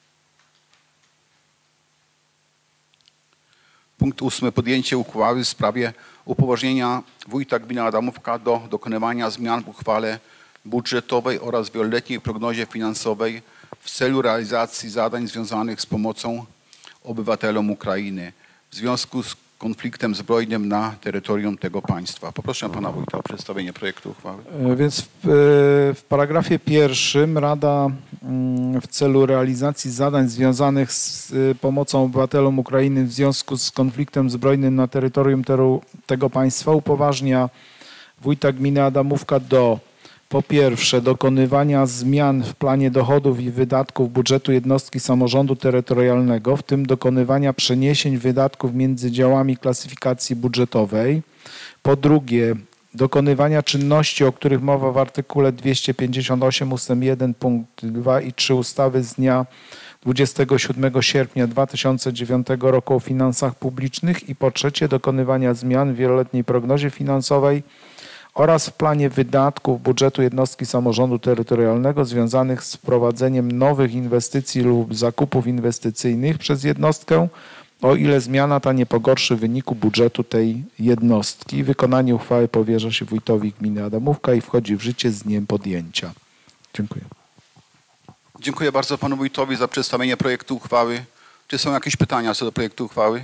Punkt 8. Podjęcie uchwały w sprawie upoważnienia wójta gminy Adamówka do dokonywania zmian w uchwale budżetowej oraz wieloletniej prognozie finansowej w celu realizacji zadań związanych z pomocą obywatelom Ukrainy w związku z konfliktem zbrojnym na terytorium tego państwa. Poproszę pana wójta o przedstawienie projektu uchwały. Więc w paragrafie 1 Rada w celu realizacji zadań związanych z pomocą obywatelom Ukrainy w związku z konfliktem zbrojnym na terytorium tego państwa upoważnia wójta gminy Adamówka do Po pierwsze, dokonywania zmian w planie dochodów i wydatków budżetu jednostki samorządu terytorialnego, w tym dokonywania przeniesień wydatków między działami klasyfikacji budżetowej. Po drugie, dokonywania czynności, o których mowa w artykule 258 ust. 1 punkt 2 i 3 ustawy z dnia 27 sierpnia 2009 roku o finansach publicznych. I po trzecie, dokonywania zmian w wieloletniej prognozie finansowej oraz w planie wydatków budżetu jednostki samorządu terytorialnego związanych z prowadzeniem nowych inwestycji lub zakupów inwestycyjnych przez jednostkę, o ile zmiana ta nie pogorszy wyniku budżetu tej jednostki. Wykonanie uchwały powierza się wójtowi gminy Adamówka i wchodzi w życie z dniem podjęcia. Dziękuję. Dziękuję bardzo panu wójtowi za przedstawienie projektu uchwały. Czy są jakieś pytania co do projektu uchwały?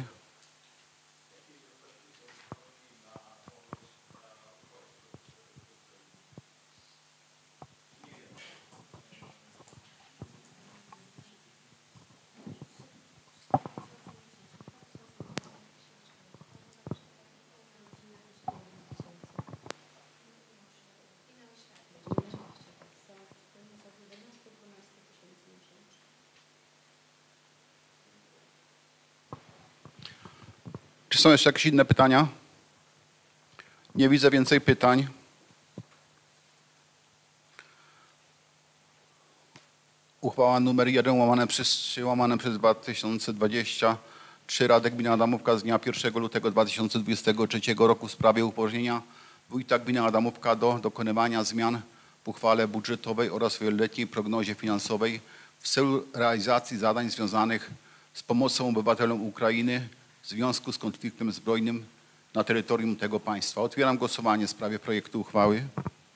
Czy są jeszcze jakieś inne pytania? Nie widzę więcej pytań. Uchwała nr 1 /3/2023 Rady Gminy Adamówka z dnia 1 lutego 2023 roku w sprawie upoważnienia wójta gminy Adamówka do dokonywania zmian w uchwale budżetowej oraz wieloletniej prognozie finansowej w celu realizacji zadań związanych z pomocą obywatelom Ukrainy w związku z konfliktem zbrojnym na terytorium tego państwa. Otwieram głosowanie w sprawie projektu uchwały.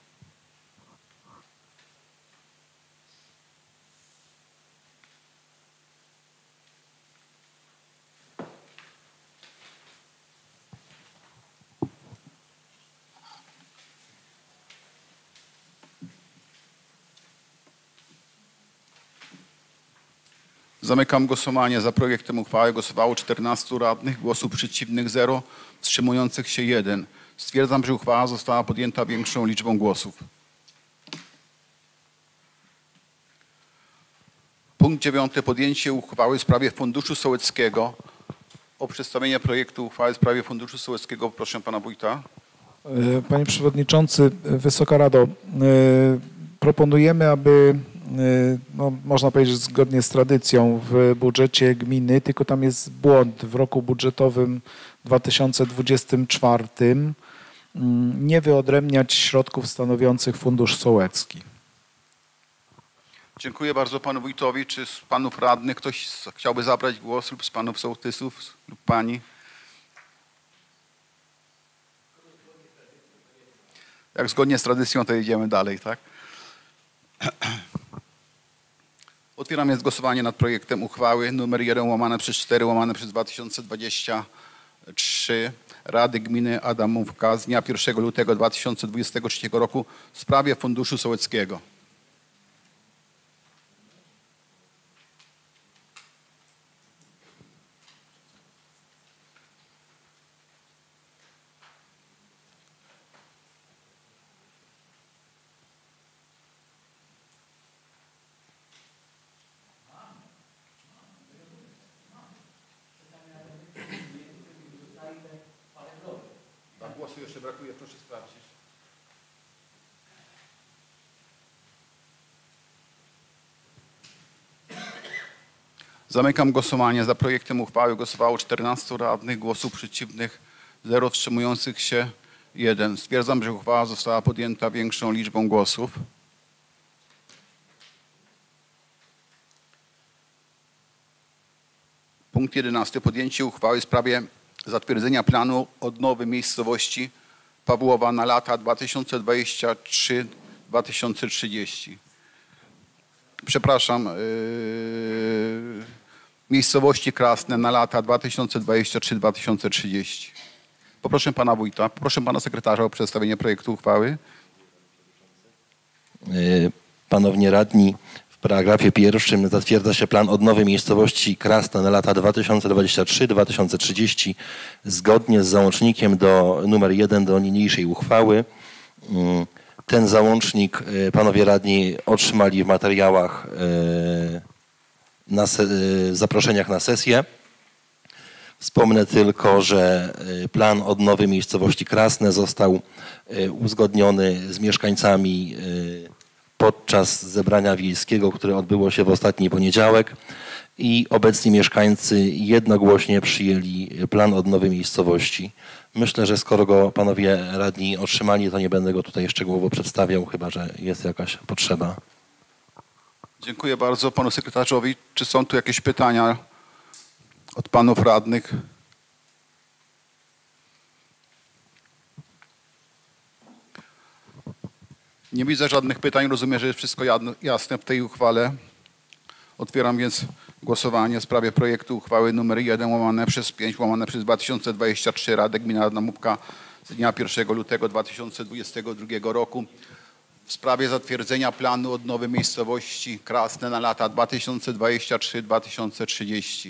Zamykam głosowanie. Za projektem uchwały głosowało 14 radnych, głosów przeciwnych 0, wstrzymujących się 1. Stwierdzam, że uchwała została podjęta większą liczbą głosów. Punkt 9. Podjęcie uchwały w sprawie Funduszu Sołeckiego. O przedstawienie projektu uchwały w sprawie Funduszu Sołeckiego proszę pana wójta. Panie Przewodniczący, Wysoka Rado, proponujemy, aby no, można powiedzieć, że zgodnie z tradycją w budżecie gminy, tylko tam jest błąd w roku budżetowym 2024, nie wyodrębniać środków stanowiących Fundusz Sołecki. Dziękuję bardzo panu wójtowi. Czy z panów radnych ktoś chciałby zabrać głos lub z panów sołtysów lub pani? Jak zgodnie z tradycją, to idziemy dalej, tak? Otwieram jest głosowanie nad projektem uchwały nr 1 /4/2023 Rady Gminy Adamówka z dnia 1 lutego 2023 roku w sprawie Funduszu Sołeckiego. Głosu jeszcze brakuje, proszę sprawdzić. Zamykam głosowanie. Za projektem uchwały głosowało 14 radnych, głosów przeciwnych 0, wstrzymujących się 1. Stwierdzam, że uchwała została podjęta większą liczbą głosów. Punkt 11. Podjęcie uchwały w sprawie zatwierdzenia planu odnowy miejscowości Pawłowa na lata 2023-2030. Przepraszam, miejscowości Krasne na lata 2023-2030. Poproszę pana wójta, proszę pana sekretarza o przedstawienie projektu uchwały. Panowie radni, w paragrafie pierwszym zatwierdza się plan odnowy miejscowości Krasna na lata 2023-2030 zgodnie z załącznikiem numer 1 do niniejszej uchwały. Ten załącznik panowie radni otrzymali w materiałach, zaproszeniach na sesję. Wspomnę tylko, że plan odnowy miejscowości Krasne został uzgodniony z mieszkańcami podczas zebrania wiejskiego, które odbyło się w ostatni poniedziałek i obecni mieszkańcy jednogłośnie przyjęli plan odnowy miejscowości. Myślę, że skoro go panowie radni otrzymali, to nie będę go tutaj szczegółowo przedstawiał, chyba że jest jakaś potrzeba. Dziękuję bardzo panu sekretarzowi. Czy są tu jakieś pytania od panów radnych? Nie widzę żadnych pytań. Rozumiem, że jest wszystko jasne w tej uchwale. Otwieram więc głosowanie w sprawie projektu uchwały nr 1/5/2023 Rady Gminy Adamówka z dnia 1 lutego 2022 roku w sprawie zatwierdzenia planu odnowy miejscowości Krasne na lata 2023-2030.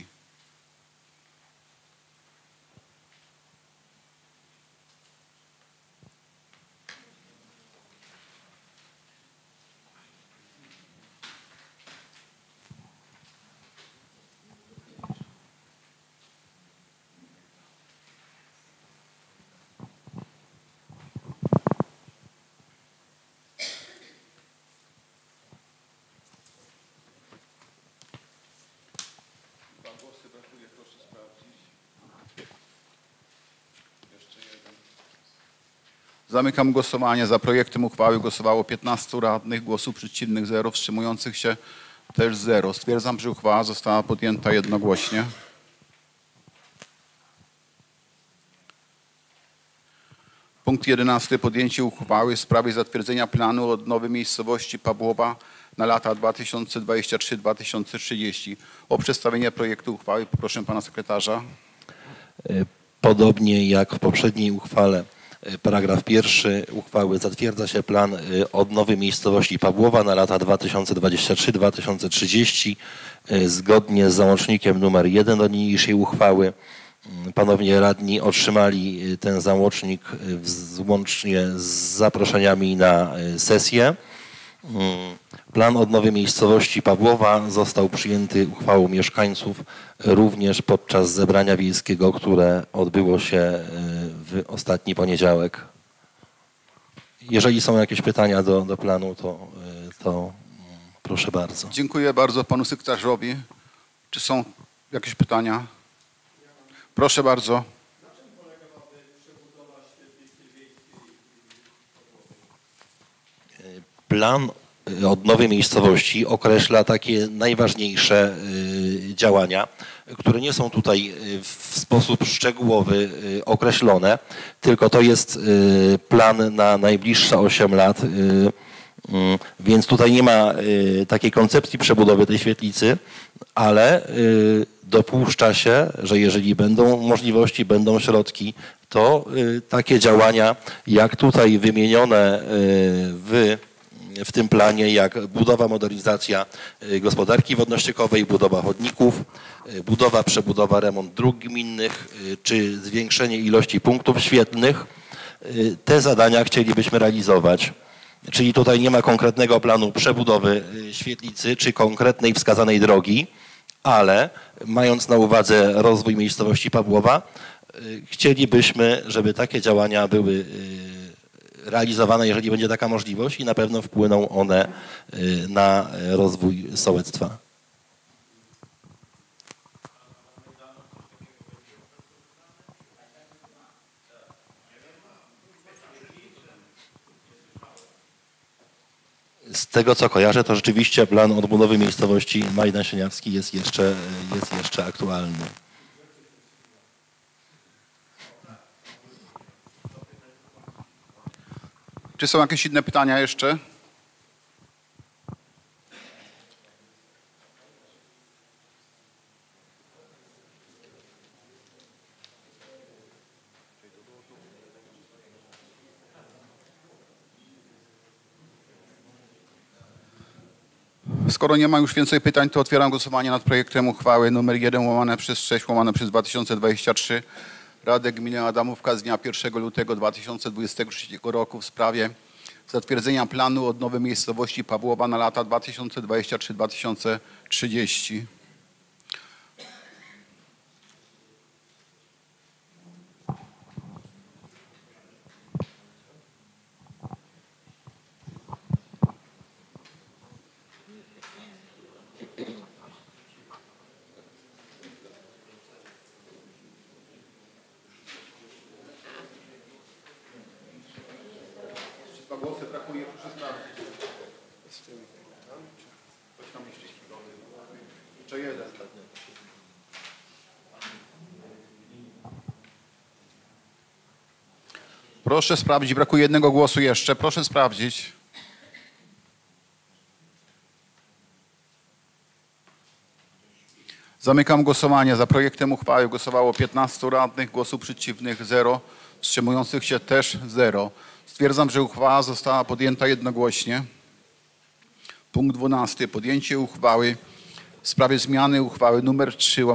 Zamykam głosowanie. Za projektem uchwały głosowało 15 radnych, głosów przeciwnych 0, wstrzymujących się też 0. Stwierdzam, że uchwała została podjęta jednogłośnie. Punkt 11. Podjęcie uchwały w sprawie zatwierdzenia planu odnowy miejscowości Pawłowa na lata 2023-2030. O przedstawienie projektu uchwały poproszę pana sekretarza. Podobnie jak w poprzedniej uchwale, paragraf 1 uchwały zatwierdza się plan odnowy miejscowości Pawłowa na lata 2023-2030 zgodnie z załącznikiem nr 1 do niniejszej uchwały. Panowie radni otrzymali ten załącznik łącznie z zaproszeniami na sesję. Plan odnowy miejscowości Pawłowa został przyjęty uchwałą mieszkańców również podczas zebrania wiejskiego, które odbyło się w ostatni poniedziałek. Jeżeli są jakieś pytania do planu, to proszę bardzo. Dziękuję bardzo panu sekretarzowi. Czy są jakieś pytania? Proszę bardzo. Plan odnowy miejscowości określa takie najważniejsze działania, które nie są tutaj w sposób szczegółowy określone, tylko to jest plan na najbliższe 8 lat, więc tutaj nie ma takiej koncepcji przebudowy tej świetlicy, ale dopuszcza się, że jeżeli będą możliwości, będą środki, to takie działania, jak tutaj wymienione w tym planie, jak budowa, modernizacja gospodarki wodno-ściekowej, budowa chodników, budowa, przebudowa, remont dróg gminnych, czy zwiększenie ilości punktów świetlnych, te zadania chcielibyśmy realizować. Czyli tutaj nie ma konkretnego planu przebudowy świetlicy, czy konkretnej wskazanej drogi, ale mając na uwadze rozwój miejscowości Pawłowa, chcielibyśmy, żeby takie działania były realizowane, jeżeli będzie taka możliwość i na pewno wpłyną one na rozwój sołectwa. Z tego co kojarzę, to rzeczywiście plan odbudowy miejscowości Majdan Sieniawski jest jeszcze aktualny. Czy są jakieś inne pytania jeszcze? Skoro nie ma już więcej pytań, to otwieram głosowanie nad projektem uchwały nr 1/6/2023 Rady Gminy Adamówka z dnia 1 lutego 2023 roku w sprawie zatwierdzenia planu odnowy miejscowości Pawłowa na lata 2023-2030. Głosy brakuje, proszę sprawdzić. Coś tam jeszcze chwilony. Jeszcze jeden. Proszę sprawdzić, brakuje jednego głosu jeszcze. Proszę sprawdzić. Zamykam głosowanie. Za projektem uchwały głosowało 15 radnych, głosów przeciwnych 0, wstrzymujących się też 0. Stwierdzam, że uchwała została podjęta jednogłośnie. Punkt 12. Podjęcie uchwały w sprawie zmiany uchwały nr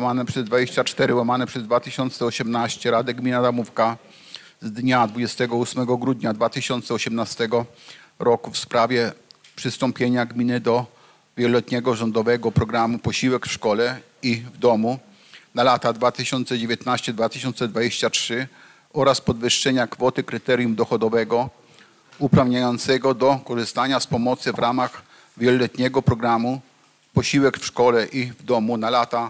3/24/2018 Rady Gminy Adamówka z dnia 28 grudnia 2018 roku w sprawie przystąpienia gminy do wieloletniego rządowego programu Posiłek w szkole i w domu na lata 2019-2023 oraz podwyższenia kwoty kryterium dochodowego uprawniającego do korzystania z pomocy w ramach wieloletniego programu Posiłek w szkole i w domu na lata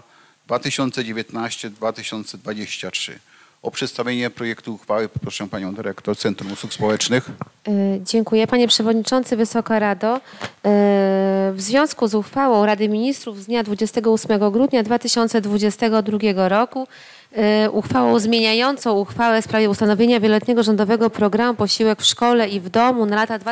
2019-2023. O przedstawienie projektu uchwały poproszę panią dyrektor Centrum Usług Społecznych. Dziękuję. Panie Przewodniczący, Wysoka Rado. W związku z uchwałą Rady Ministrów z dnia 28 grudnia 2022 roku, uchwałą zmieniającą uchwałę w sprawie ustanowienia wieloletniego rządowego programu Posiłek w szkole i w domu na lata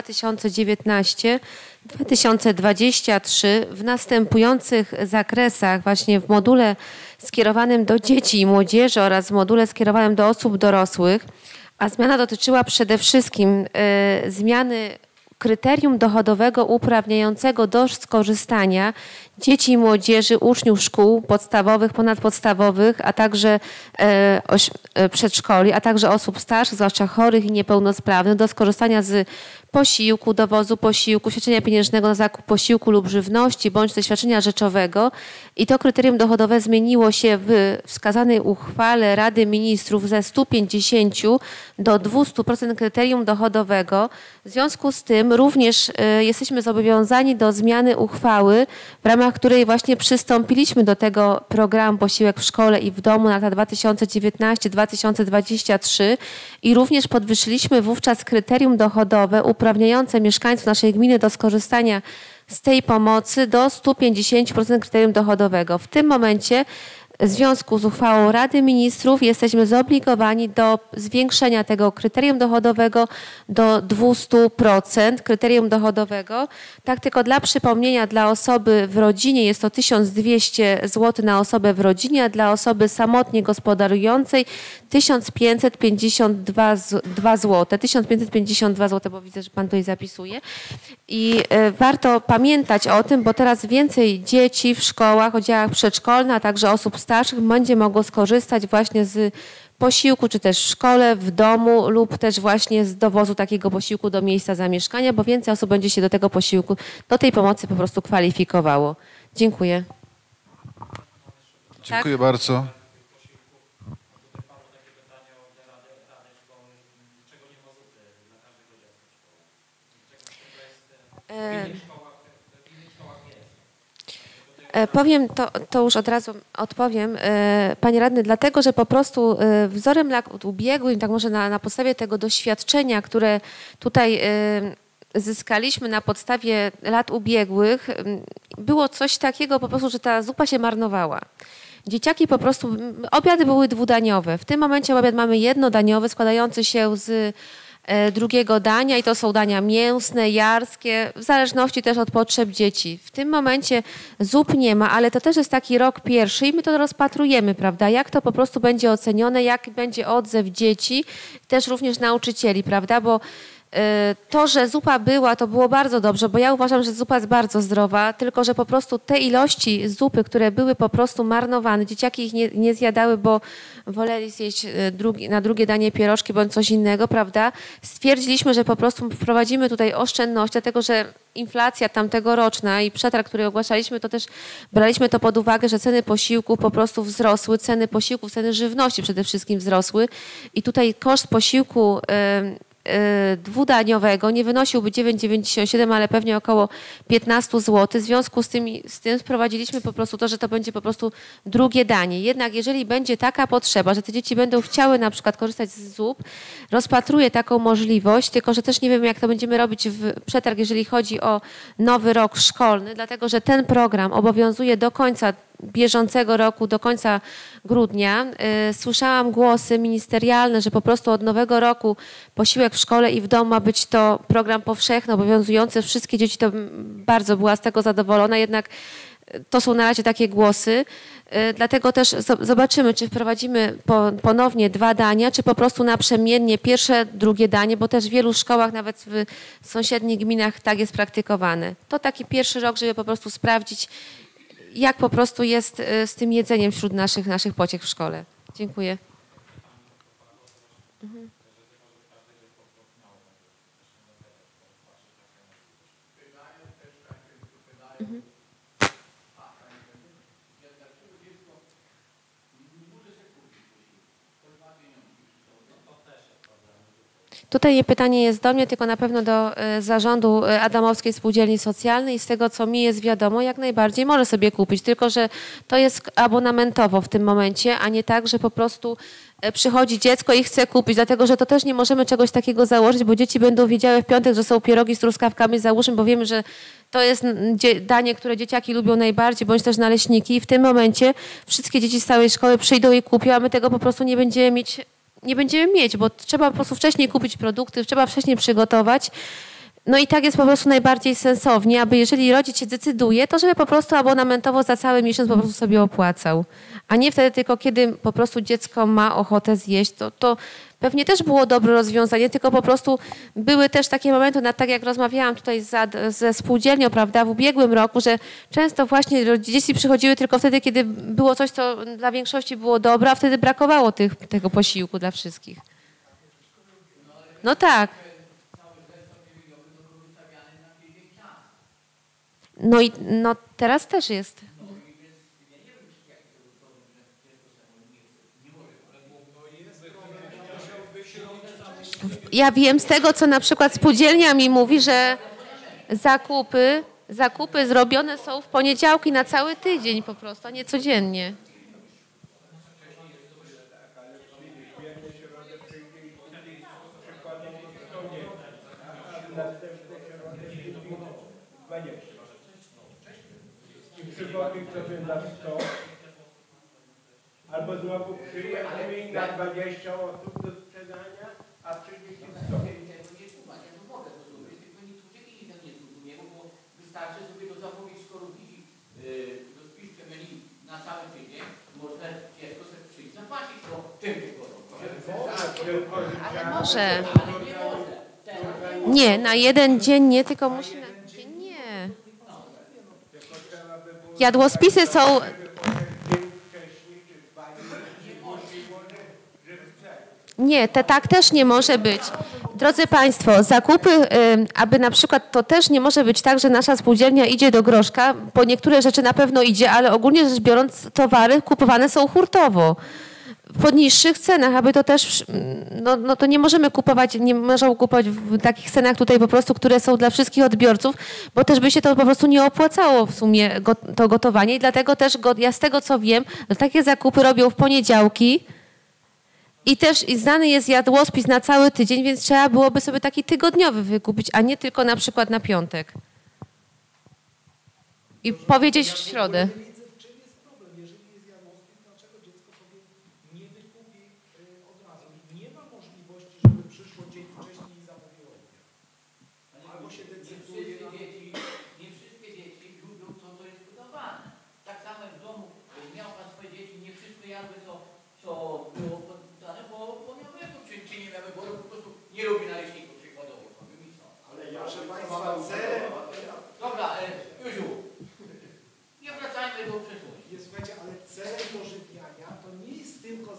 2019-2023 w następujących zakresach, właśnie w module skierowanym do dzieci i młodzieży oraz w module skierowanym do osób dorosłych, a zmiana dotyczyła przede wszystkim zmiany kryterium dochodowego uprawniającego do skorzystania dzieci i młodzieży, uczniów szkół podstawowych, ponadpodstawowych, a także przedszkoli, a także osób starszych, zwłaszcza chorych i niepełnosprawnych, do skorzystania z posiłku, dowozu posiłku, świadczenia pieniężnego na zakup posiłku lub żywności bądź ze świadczenia rzeczowego. I to kryterium dochodowe zmieniło się w wskazanej uchwale Rady Ministrów ze 150 do 200% kryterium dochodowego. W związku z tym również jesteśmy zobowiązani do zmiany uchwały, w ramach której właśnie przystąpiliśmy do tego programu Posiłek w szkole i w domu na lata 2019-2023 i również podwyższyliśmy wówczas kryterium dochodowe uprawniające mieszkańców naszej gminy do skorzystania z tej pomocy do 150% kryterium dochodowego. W tym momencie w związku z uchwałą Rady Ministrów jesteśmy zobligowani do zwiększenia tego kryterium dochodowego do 200% kryterium dochodowego. Tak tylko dla przypomnienia, dla osoby w rodzinie jest to 1200 zł na osobę w rodzinie, a dla osoby samotnie gospodarującej 1552 zł. 1552 zł, bo widzę, że pan tutaj zapisuje. I warto pamiętać o tym, bo teraz więcej dzieci w szkołach, oddziałach przedszkolnych, a także osób starszych będzie mogło skorzystać właśnie z posiłku, czy też w szkole, w domu lub też właśnie z dowozu takiego posiłku do miejsca zamieszkania, bo więcej osób będzie się do tego posiłku, do tej pomocy po prostu kwalifikowało. Dziękuję. Dziękuję bardzo. Powiem, to już od razu odpowiem, panie radny, dlatego, że po prostu wzorem lat ubiegłych, tak może na podstawie tego doświadczenia, które tutaj zyskaliśmy na podstawie lat ubiegłych, było coś takiego po prostu, że ta zupa się marnowała. Dzieciaki po prostu, obiady były dwudaniowe. W tym momencie obiad mamy jednodaniowy, składający się z drugiego dania i to są dania mięsne, jarskie, w zależności też od potrzeb dzieci. W tym momencie zup nie ma, ale to też jest taki rok pierwszy i my to rozpatrujemy, prawda, jak to po prostu będzie ocenione, jak będzie odzew dzieci, też również nauczycieli, prawda, bo To, że zupa była, to było bardzo dobrze, bo ja uważam, że zupa jest bardzo zdrowa, tylko że po prostu te ilości zupy, które były po prostu marnowane, dzieciaki ich nie zjadały, bo woleli zjeść na drugie danie pierożki bądź coś innego, prawda? Stwierdziliśmy, że po prostu wprowadzimy tutaj oszczędność, dlatego że inflacja tamtegoroczna i przetarg, który ogłaszaliśmy, to też braliśmy to pod uwagę, że ceny posiłków po prostu wzrosły, ceny posiłków, ceny żywności przede wszystkim wzrosły i tutaj koszt posiłku dwudaniowego nie wynosiłby 9,97, ale pewnie około 15 zł. W związku z tym sprowadziliśmy po prostu to, że to będzie po prostu drugie danie. Jednak jeżeli będzie taka potrzeba, że te dzieci będą chciały na przykład korzystać z zup, rozpatruję taką możliwość, tylko że też nie wiem, jak to będziemy robić w przetarg, jeżeli chodzi o nowy rok szkolny, dlatego że ten program obowiązuje do końca bieżącego roku, do końca grudnia. Słyszałam głosy ministerialne, że po prostu od nowego roku posiłek w szkole i w domu ma być to program powszechny, obowiązujący wszystkie dzieci. To bardzo była z tego zadowolona, jednak to są na razie takie głosy. Dlatego też zobaczymy, czy wprowadzimy ponownie 2 dania, czy po prostu naprzemiennie pierwsze, drugie danie, bo też w wielu szkołach, nawet w sąsiednich gminach tak jest praktykowane. To taki pierwszy rok, żeby po prostu sprawdzić, jak po prostu jest z tym jedzeniem wśród naszych pociech w szkole. Dziękuję. Tutaj pytanie jest do mnie, tylko na pewno do zarządu Adamowskiej Spółdzielni Socjalnej i z tego, co mi jest wiadomo, jak najbardziej może sobie kupić, tylko że to jest abonamentowo w tym momencie, a nie tak, że po prostu przychodzi dziecko i chce kupić, dlatego że to też nie możemy czegoś takiego założyć, bo dzieci będą wiedziały w piątek, że są pierogi z truskawkami, załóżmy, bo wiemy, że to jest danie, które dzieciaki lubią najbardziej, bądź też naleśniki i w tym momencie wszystkie dzieci z całej szkoły przyjdą i kupią, a my tego po prostu nie będziemy mieć, bo trzeba po prostu wcześniej kupić produkty, trzeba wcześniej przygotować. No i tak jest po prostu najbardziej sensownie, aby jeżeli rodzic się decyduje, to żeby po prostu abonamentowo za cały miesiąc po prostu sobie opłacał. A nie wtedy tylko, kiedy po prostu dziecko ma ochotę zjeść. To pewnie też było dobre rozwiązanie, tylko po prostu były też takie momenty, tak jak rozmawiałam tutaj ze spółdzielnią, prawda, w ubiegłym roku, że często właśnie dzieci przychodziły tylko wtedy, kiedy było coś, co dla większości było dobre, a wtedy brakowało tego posiłku dla wszystkich. No tak. No teraz też jest. Ja wiem z tego, co na przykład spółdzielnia mi mówi, że zakupy zrobione są w poniedziałki na cały tydzień po prostu, a nie codziennie. Przychodnik sobie na 100, albo znowu przyjechali na 20 osób do sprzedania, a przyjdzie 100. Wystarczy sobie to zamówić, skoro widzi rozpiskę menu na cały tydzień, można dziecko sobie przyjść, zapłacić to tym Ale może. Nie, na jeden dzień nie, tylko musi na dzień nie. Jadłospisy są... Nie, tak też nie może być. Drodzy Państwo, zakupy, aby na przykład to też nie może być tak, że nasza spółdzielnia idzie do groszka, bo niektóre rzeczy na pewno idzie, ale ogólnie rzecz biorąc towary kupowane są hurtowo. Po niższych cenach, aby to też, no to nie możemy kupować w takich cenach tutaj po prostu, które są dla wszystkich odbiorców, bo też by się to po prostu nie opłacało w sumie to gotowanie i dlatego też ja z tego co wiem, takie zakupy robią w poniedziałki i też znany jest jadłospis na cały tydzień, więc trzeba byłoby sobie taki tygodniowy wykupić, a nie tylko na przykład na piątek. I powiedzieć w środę.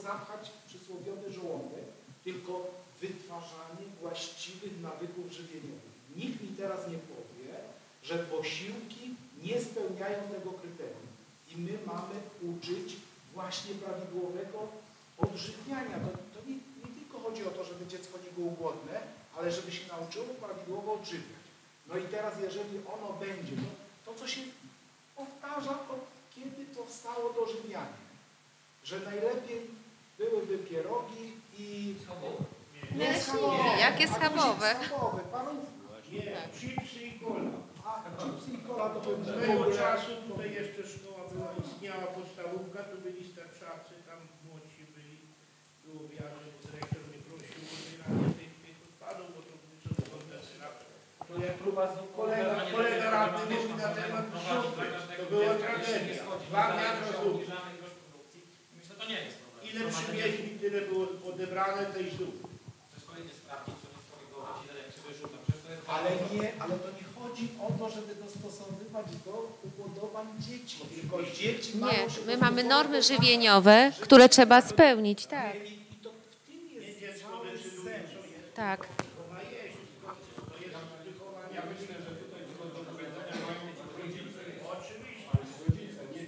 zapchać przysłowiowy żołądek, tylko wytwarzanie właściwych nawyków żywieniowych. Nikt mi teraz nie powie, że posiłki nie spełniają tego kryterium. I my mamy uczyć właśnie prawidłowego odżywiania. To nie tylko chodzi o to, żeby dziecko nie było głodne, ale żeby się nauczyło prawidłowo odżywiać. No i teraz, jeżeli ono będzie, to co się powtarza, od kiedy powstało dożywianie, że najlepiej byłyby pierogi i... Nie, jakie schabowe? Nie, chipsy i cola. A chipsy i cola to by Z mojego czasu tutaj jeszcze szkoła była, istniała podstawówka, to byli starszacy, tam młodsi byli, było wiarze, bo dyrektor mnie prosił o pobieranie tych odpadów, bo to co do kondensaty. To jak kolega radny mówi na temat zupy, to była tragedia. 2 wiadra zupy. Myślę, to nie jest problem. Ile przywieźli, tyle było odebrane tej zupy. Przecież to idzie sprawdzić, co nie skorygować, ile jak się wyrzuca. Przecież to jest... Ale to nie chodzi o to, żeby dostosowywać do upodobań dzieci. Tylko dzieci Nie, my mamy normy żywieniowe, które trzeba spełnić, tak. I to w tym jest Dziecko cały decyduje, sens. co jest. Tak. To ma jeść, to jest wychowanie. Ja myślę, że tutaj tylko do powiedzenia mają mieć rodzice. Oczywiście.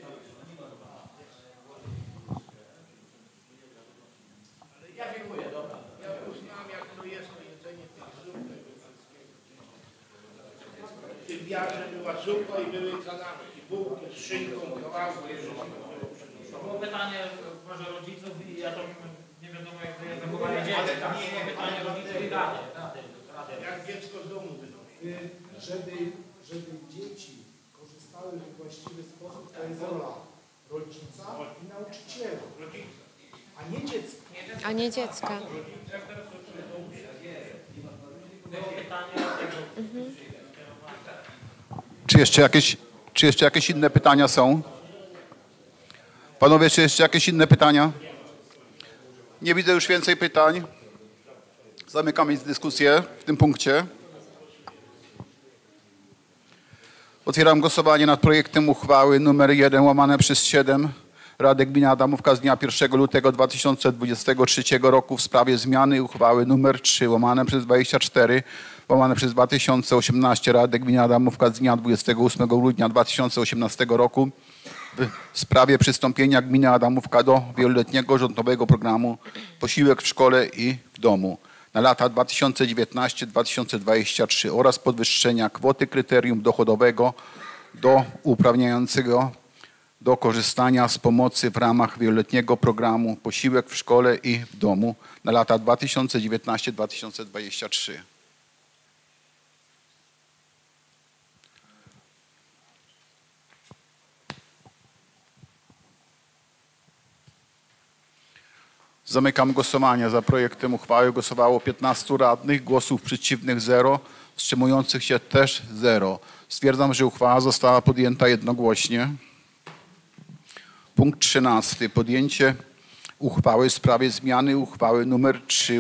Ale ja dziękuję, dobra. Ja uznam, jak to jest to jedzenie tych zup tego wszystkiego. W tym wiarze była zupa i były kanapki, bułki z szynką, kawałki, wszystko było przynoszone. Było pytanie może rodziców i ja to nie wiadomo jak to jest zachowanie dzieci. Było pytanie rodziców i rady. Jak dziecko z domu wynosi. Żeby dzieci korzystały w właściwy sposób, to jest rola rodzica i nauczyciela, a nie dziecka. A nie dziecka. Było pytanie Czy jeszcze jakieś inne pytania są? Panowie, czy jeszcze jakieś inne pytania? Nie widzę już więcej pytań. Zamykamy dyskusję w tym punkcie. Otwieram głosowanie nad projektem uchwały nr 1/7 Rady Gminy Adamówka z dnia 1 lutego 2023 roku w sprawie zmiany uchwały nr 3/24/2018 Rady Gminy Adamówka z dnia 28 grudnia 2018 roku w sprawie przystąpienia gminy Adamówka do wieloletniego rządowego programu Posiłek w szkole i w domu na lata 2019-2023 oraz podwyższenia kwoty kryterium dochodowego do uprawniającego do korzystania z pomocy w ramach wieloletniego programu Posiłek w szkole i w domu na lata 2019-2023. Zamykam głosowanie. Za projektem uchwały głosowało 15 radnych, głosów przeciwnych 0, wstrzymujących się też 0. Stwierdzam, że uchwała została podjęta jednogłośnie. Punkt 13. Podjęcie uchwały w sprawie zmiany uchwały nr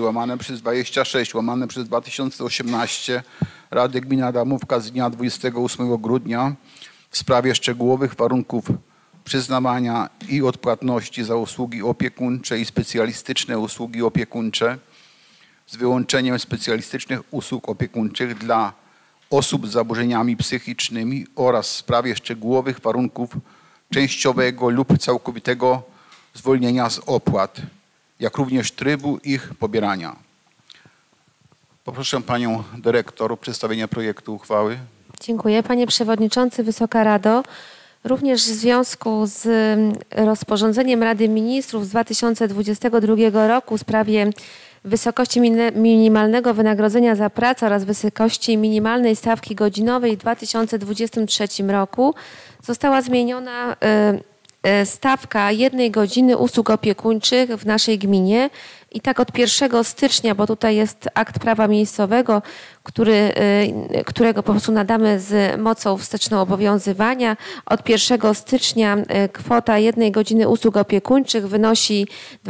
3/26/2018 Rady Gminy Adamówka z dnia 28 grudnia w sprawie szczegółowych warunków przyznawania i odpłatności za usługi opiekuńcze i specjalistyczne usługi opiekuńcze z wyłączeniem specjalistycznych usług opiekuńczych dla osób z zaburzeniami psychicznymi oraz w sprawie szczegółowych warunków częściowego lub całkowitego zwolnienia z opłat, jak również trybu ich pobierania. Poproszę Panią Dyrektor o przedstawienie projektu uchwały. Dziękuję. Panie Przewodniczący, Wysoka Rado. Również w związku z rozporządzeniem Rady Ministrów z 2022 roku w sprawie wysokości minimalnego wynagrodzenia za pracę oraz wysokości minimalnej stawki godzinowej w 2023 roku została zmieniona stawka 1 godziny usług opiekuńczych w naszej gminie i tak od 1 stycznia, bo tutaj jest akt prawa miejscowego, którego po prostu nadamy z mocą wsteczną obowiązywania. Od 1 stycznia kwota 1 godziny usług opiekuńczych wynosi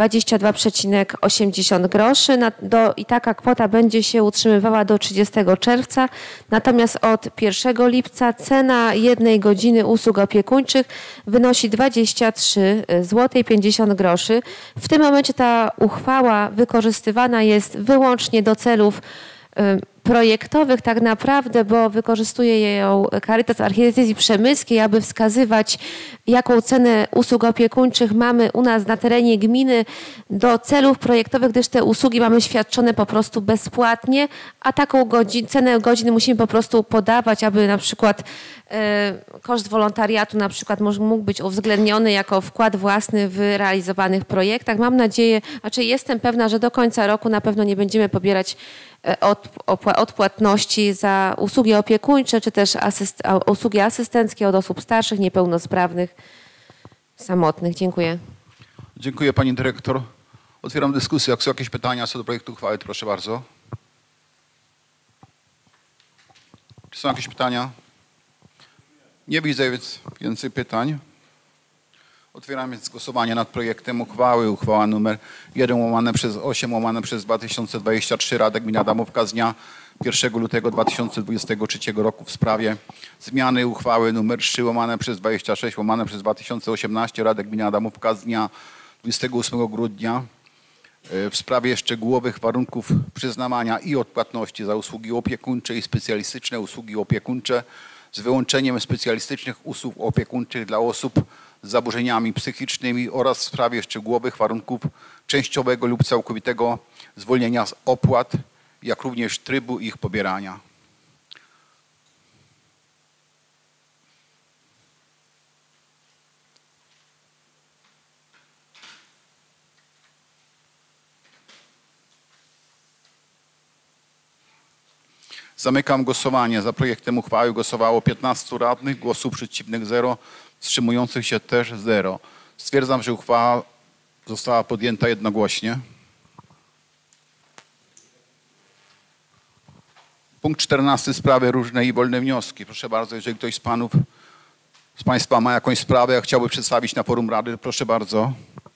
22,80 groszy i taka kwota będzie się utrzymywała do 30 czerwca. Natomiast od 1 lipca cena 1 godziny usług opiekuńczych wynosi 23,50 zł. W tym momencie ta uchwała wykorzystywana jest wyłącznie do celów projektowych tak naprawdę, bo wykorzystuje ją Caritas Archidiecezji Przemyskiej, aby wskazywać, jaką cenę usług opiekuńczych mamy u nas na terenie gminy do celów projektowych, gdyż te usługi mamy świadczone po prostu bezpłatnie, a taką cenę godziny musimy po prostu podawać, aby na przykład koszt wolontariatu na przykład mógł być uwzględniony jako wkład własny w realizowanych projektach. Mam nadzieję, jestem pewna, że do końca roku na pewno nie będziemy pobierać odpłatności za usługi opiekuńcze, czy też usługi asystenckie od osób starszych, niepełnosprawnych, samotnych. Dziękuję. Dziękuję pani dyrektor. Otwieram dyskusję. Jak są jakieś pytania co do projektu uchwały, to proszę bardzo. Czy są jakieś pytania? Nie widzę więc więcej pytań. Otwieram więc głosowanie nad projektem uchwały. Uchwała nr 1/8/2023 Rady Gminy Adamówka z dnia 1 lutego 2023 roku w sprawie zmiany uchwały nr 3/26/2018 Rady Gminy Adamówka z dnia 28 grudnia w sprawie szczegółowych warunków przyznawania i odpłatności za usługi opiekuńcze i specjalistyczne usługi opiekuńcze z wyłączeniem specjalistycznych usług opiekuńczych dla osób z zaburzeniami psychicznymi oraz w sprawie szczegółowych warunków częściowego lub całkowitego zwolnienia z opłat, jak również trybu ich pobierania. Zamykam głosowanie. Za projektem uchwały głosowało 15 radnych, głosów przeciwnych 0, wstrzymujących się też 0. Stwierdzam, że uchwała została podjęta jednogłośnie. Punkt 14. Sprawy różne i wolne wnioski. Proszę bardzo, jeżeli ktoś z Państwa ma jakąś sprawę, chciałby przedstawić na forum Rady, proszę bardzo.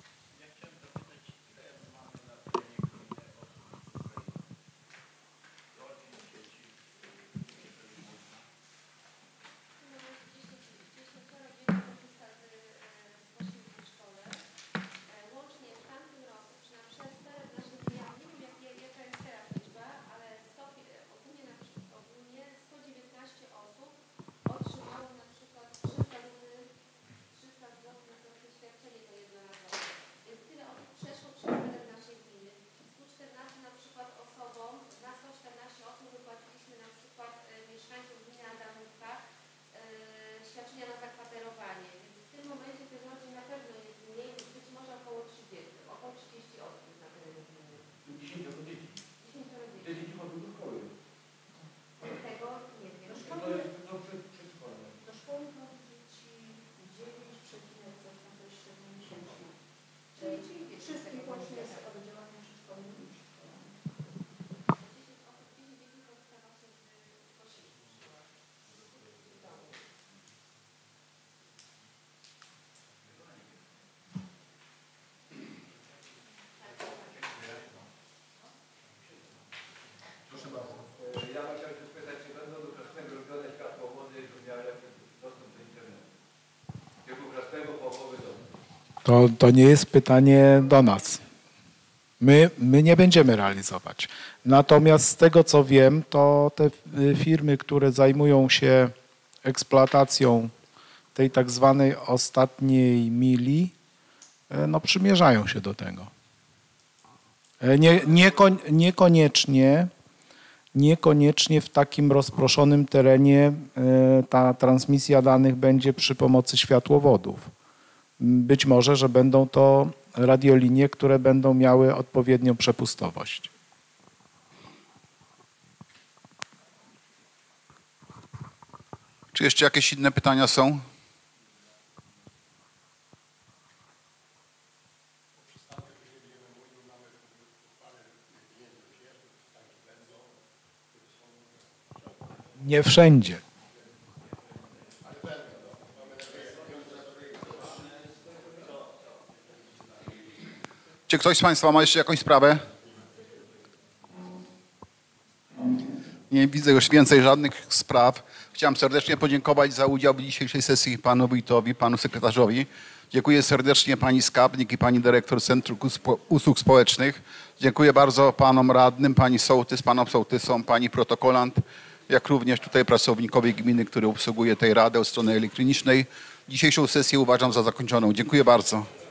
To nie jest pytanie do nas. My nie będziemy realizować. Natomiast z tego co wiem, to te firmy, które zajmują się eksploatacją tej tak zwanej ostatniej mili, no przymierzają się do tego. Niekoniecznie w takim rozproszonym terenie ta transmisja danych będzie przy pomocy światłowodów. Być może, że będą to radiolinie, które będą miały odpowiednią przepustowość. Czy jeszcze jakieś inne pytania są? Nie wszędzie. Czy ktoś z Państwa ma jeszcze jakąś sprawę? Nie widzę już więcej żadnych spraw. Chciałem serdecznie podziękować za udział w dzisiejszej sesji panu wójtowi, panu sekretarzowi. Dziękuję serdecznie pani skarbnik i pani dyrektor Centrum Usług Społecznych. Dziękuję bardzo panom radnym, pani sołtys, panom sołtysom, pani protokolant, jak również tutaj pracownikowi gminy, który obsługuje tej radę od strony elektronicznej. Dzisiejszą sesję uważam za zakończoną. Dziękuję bardzo.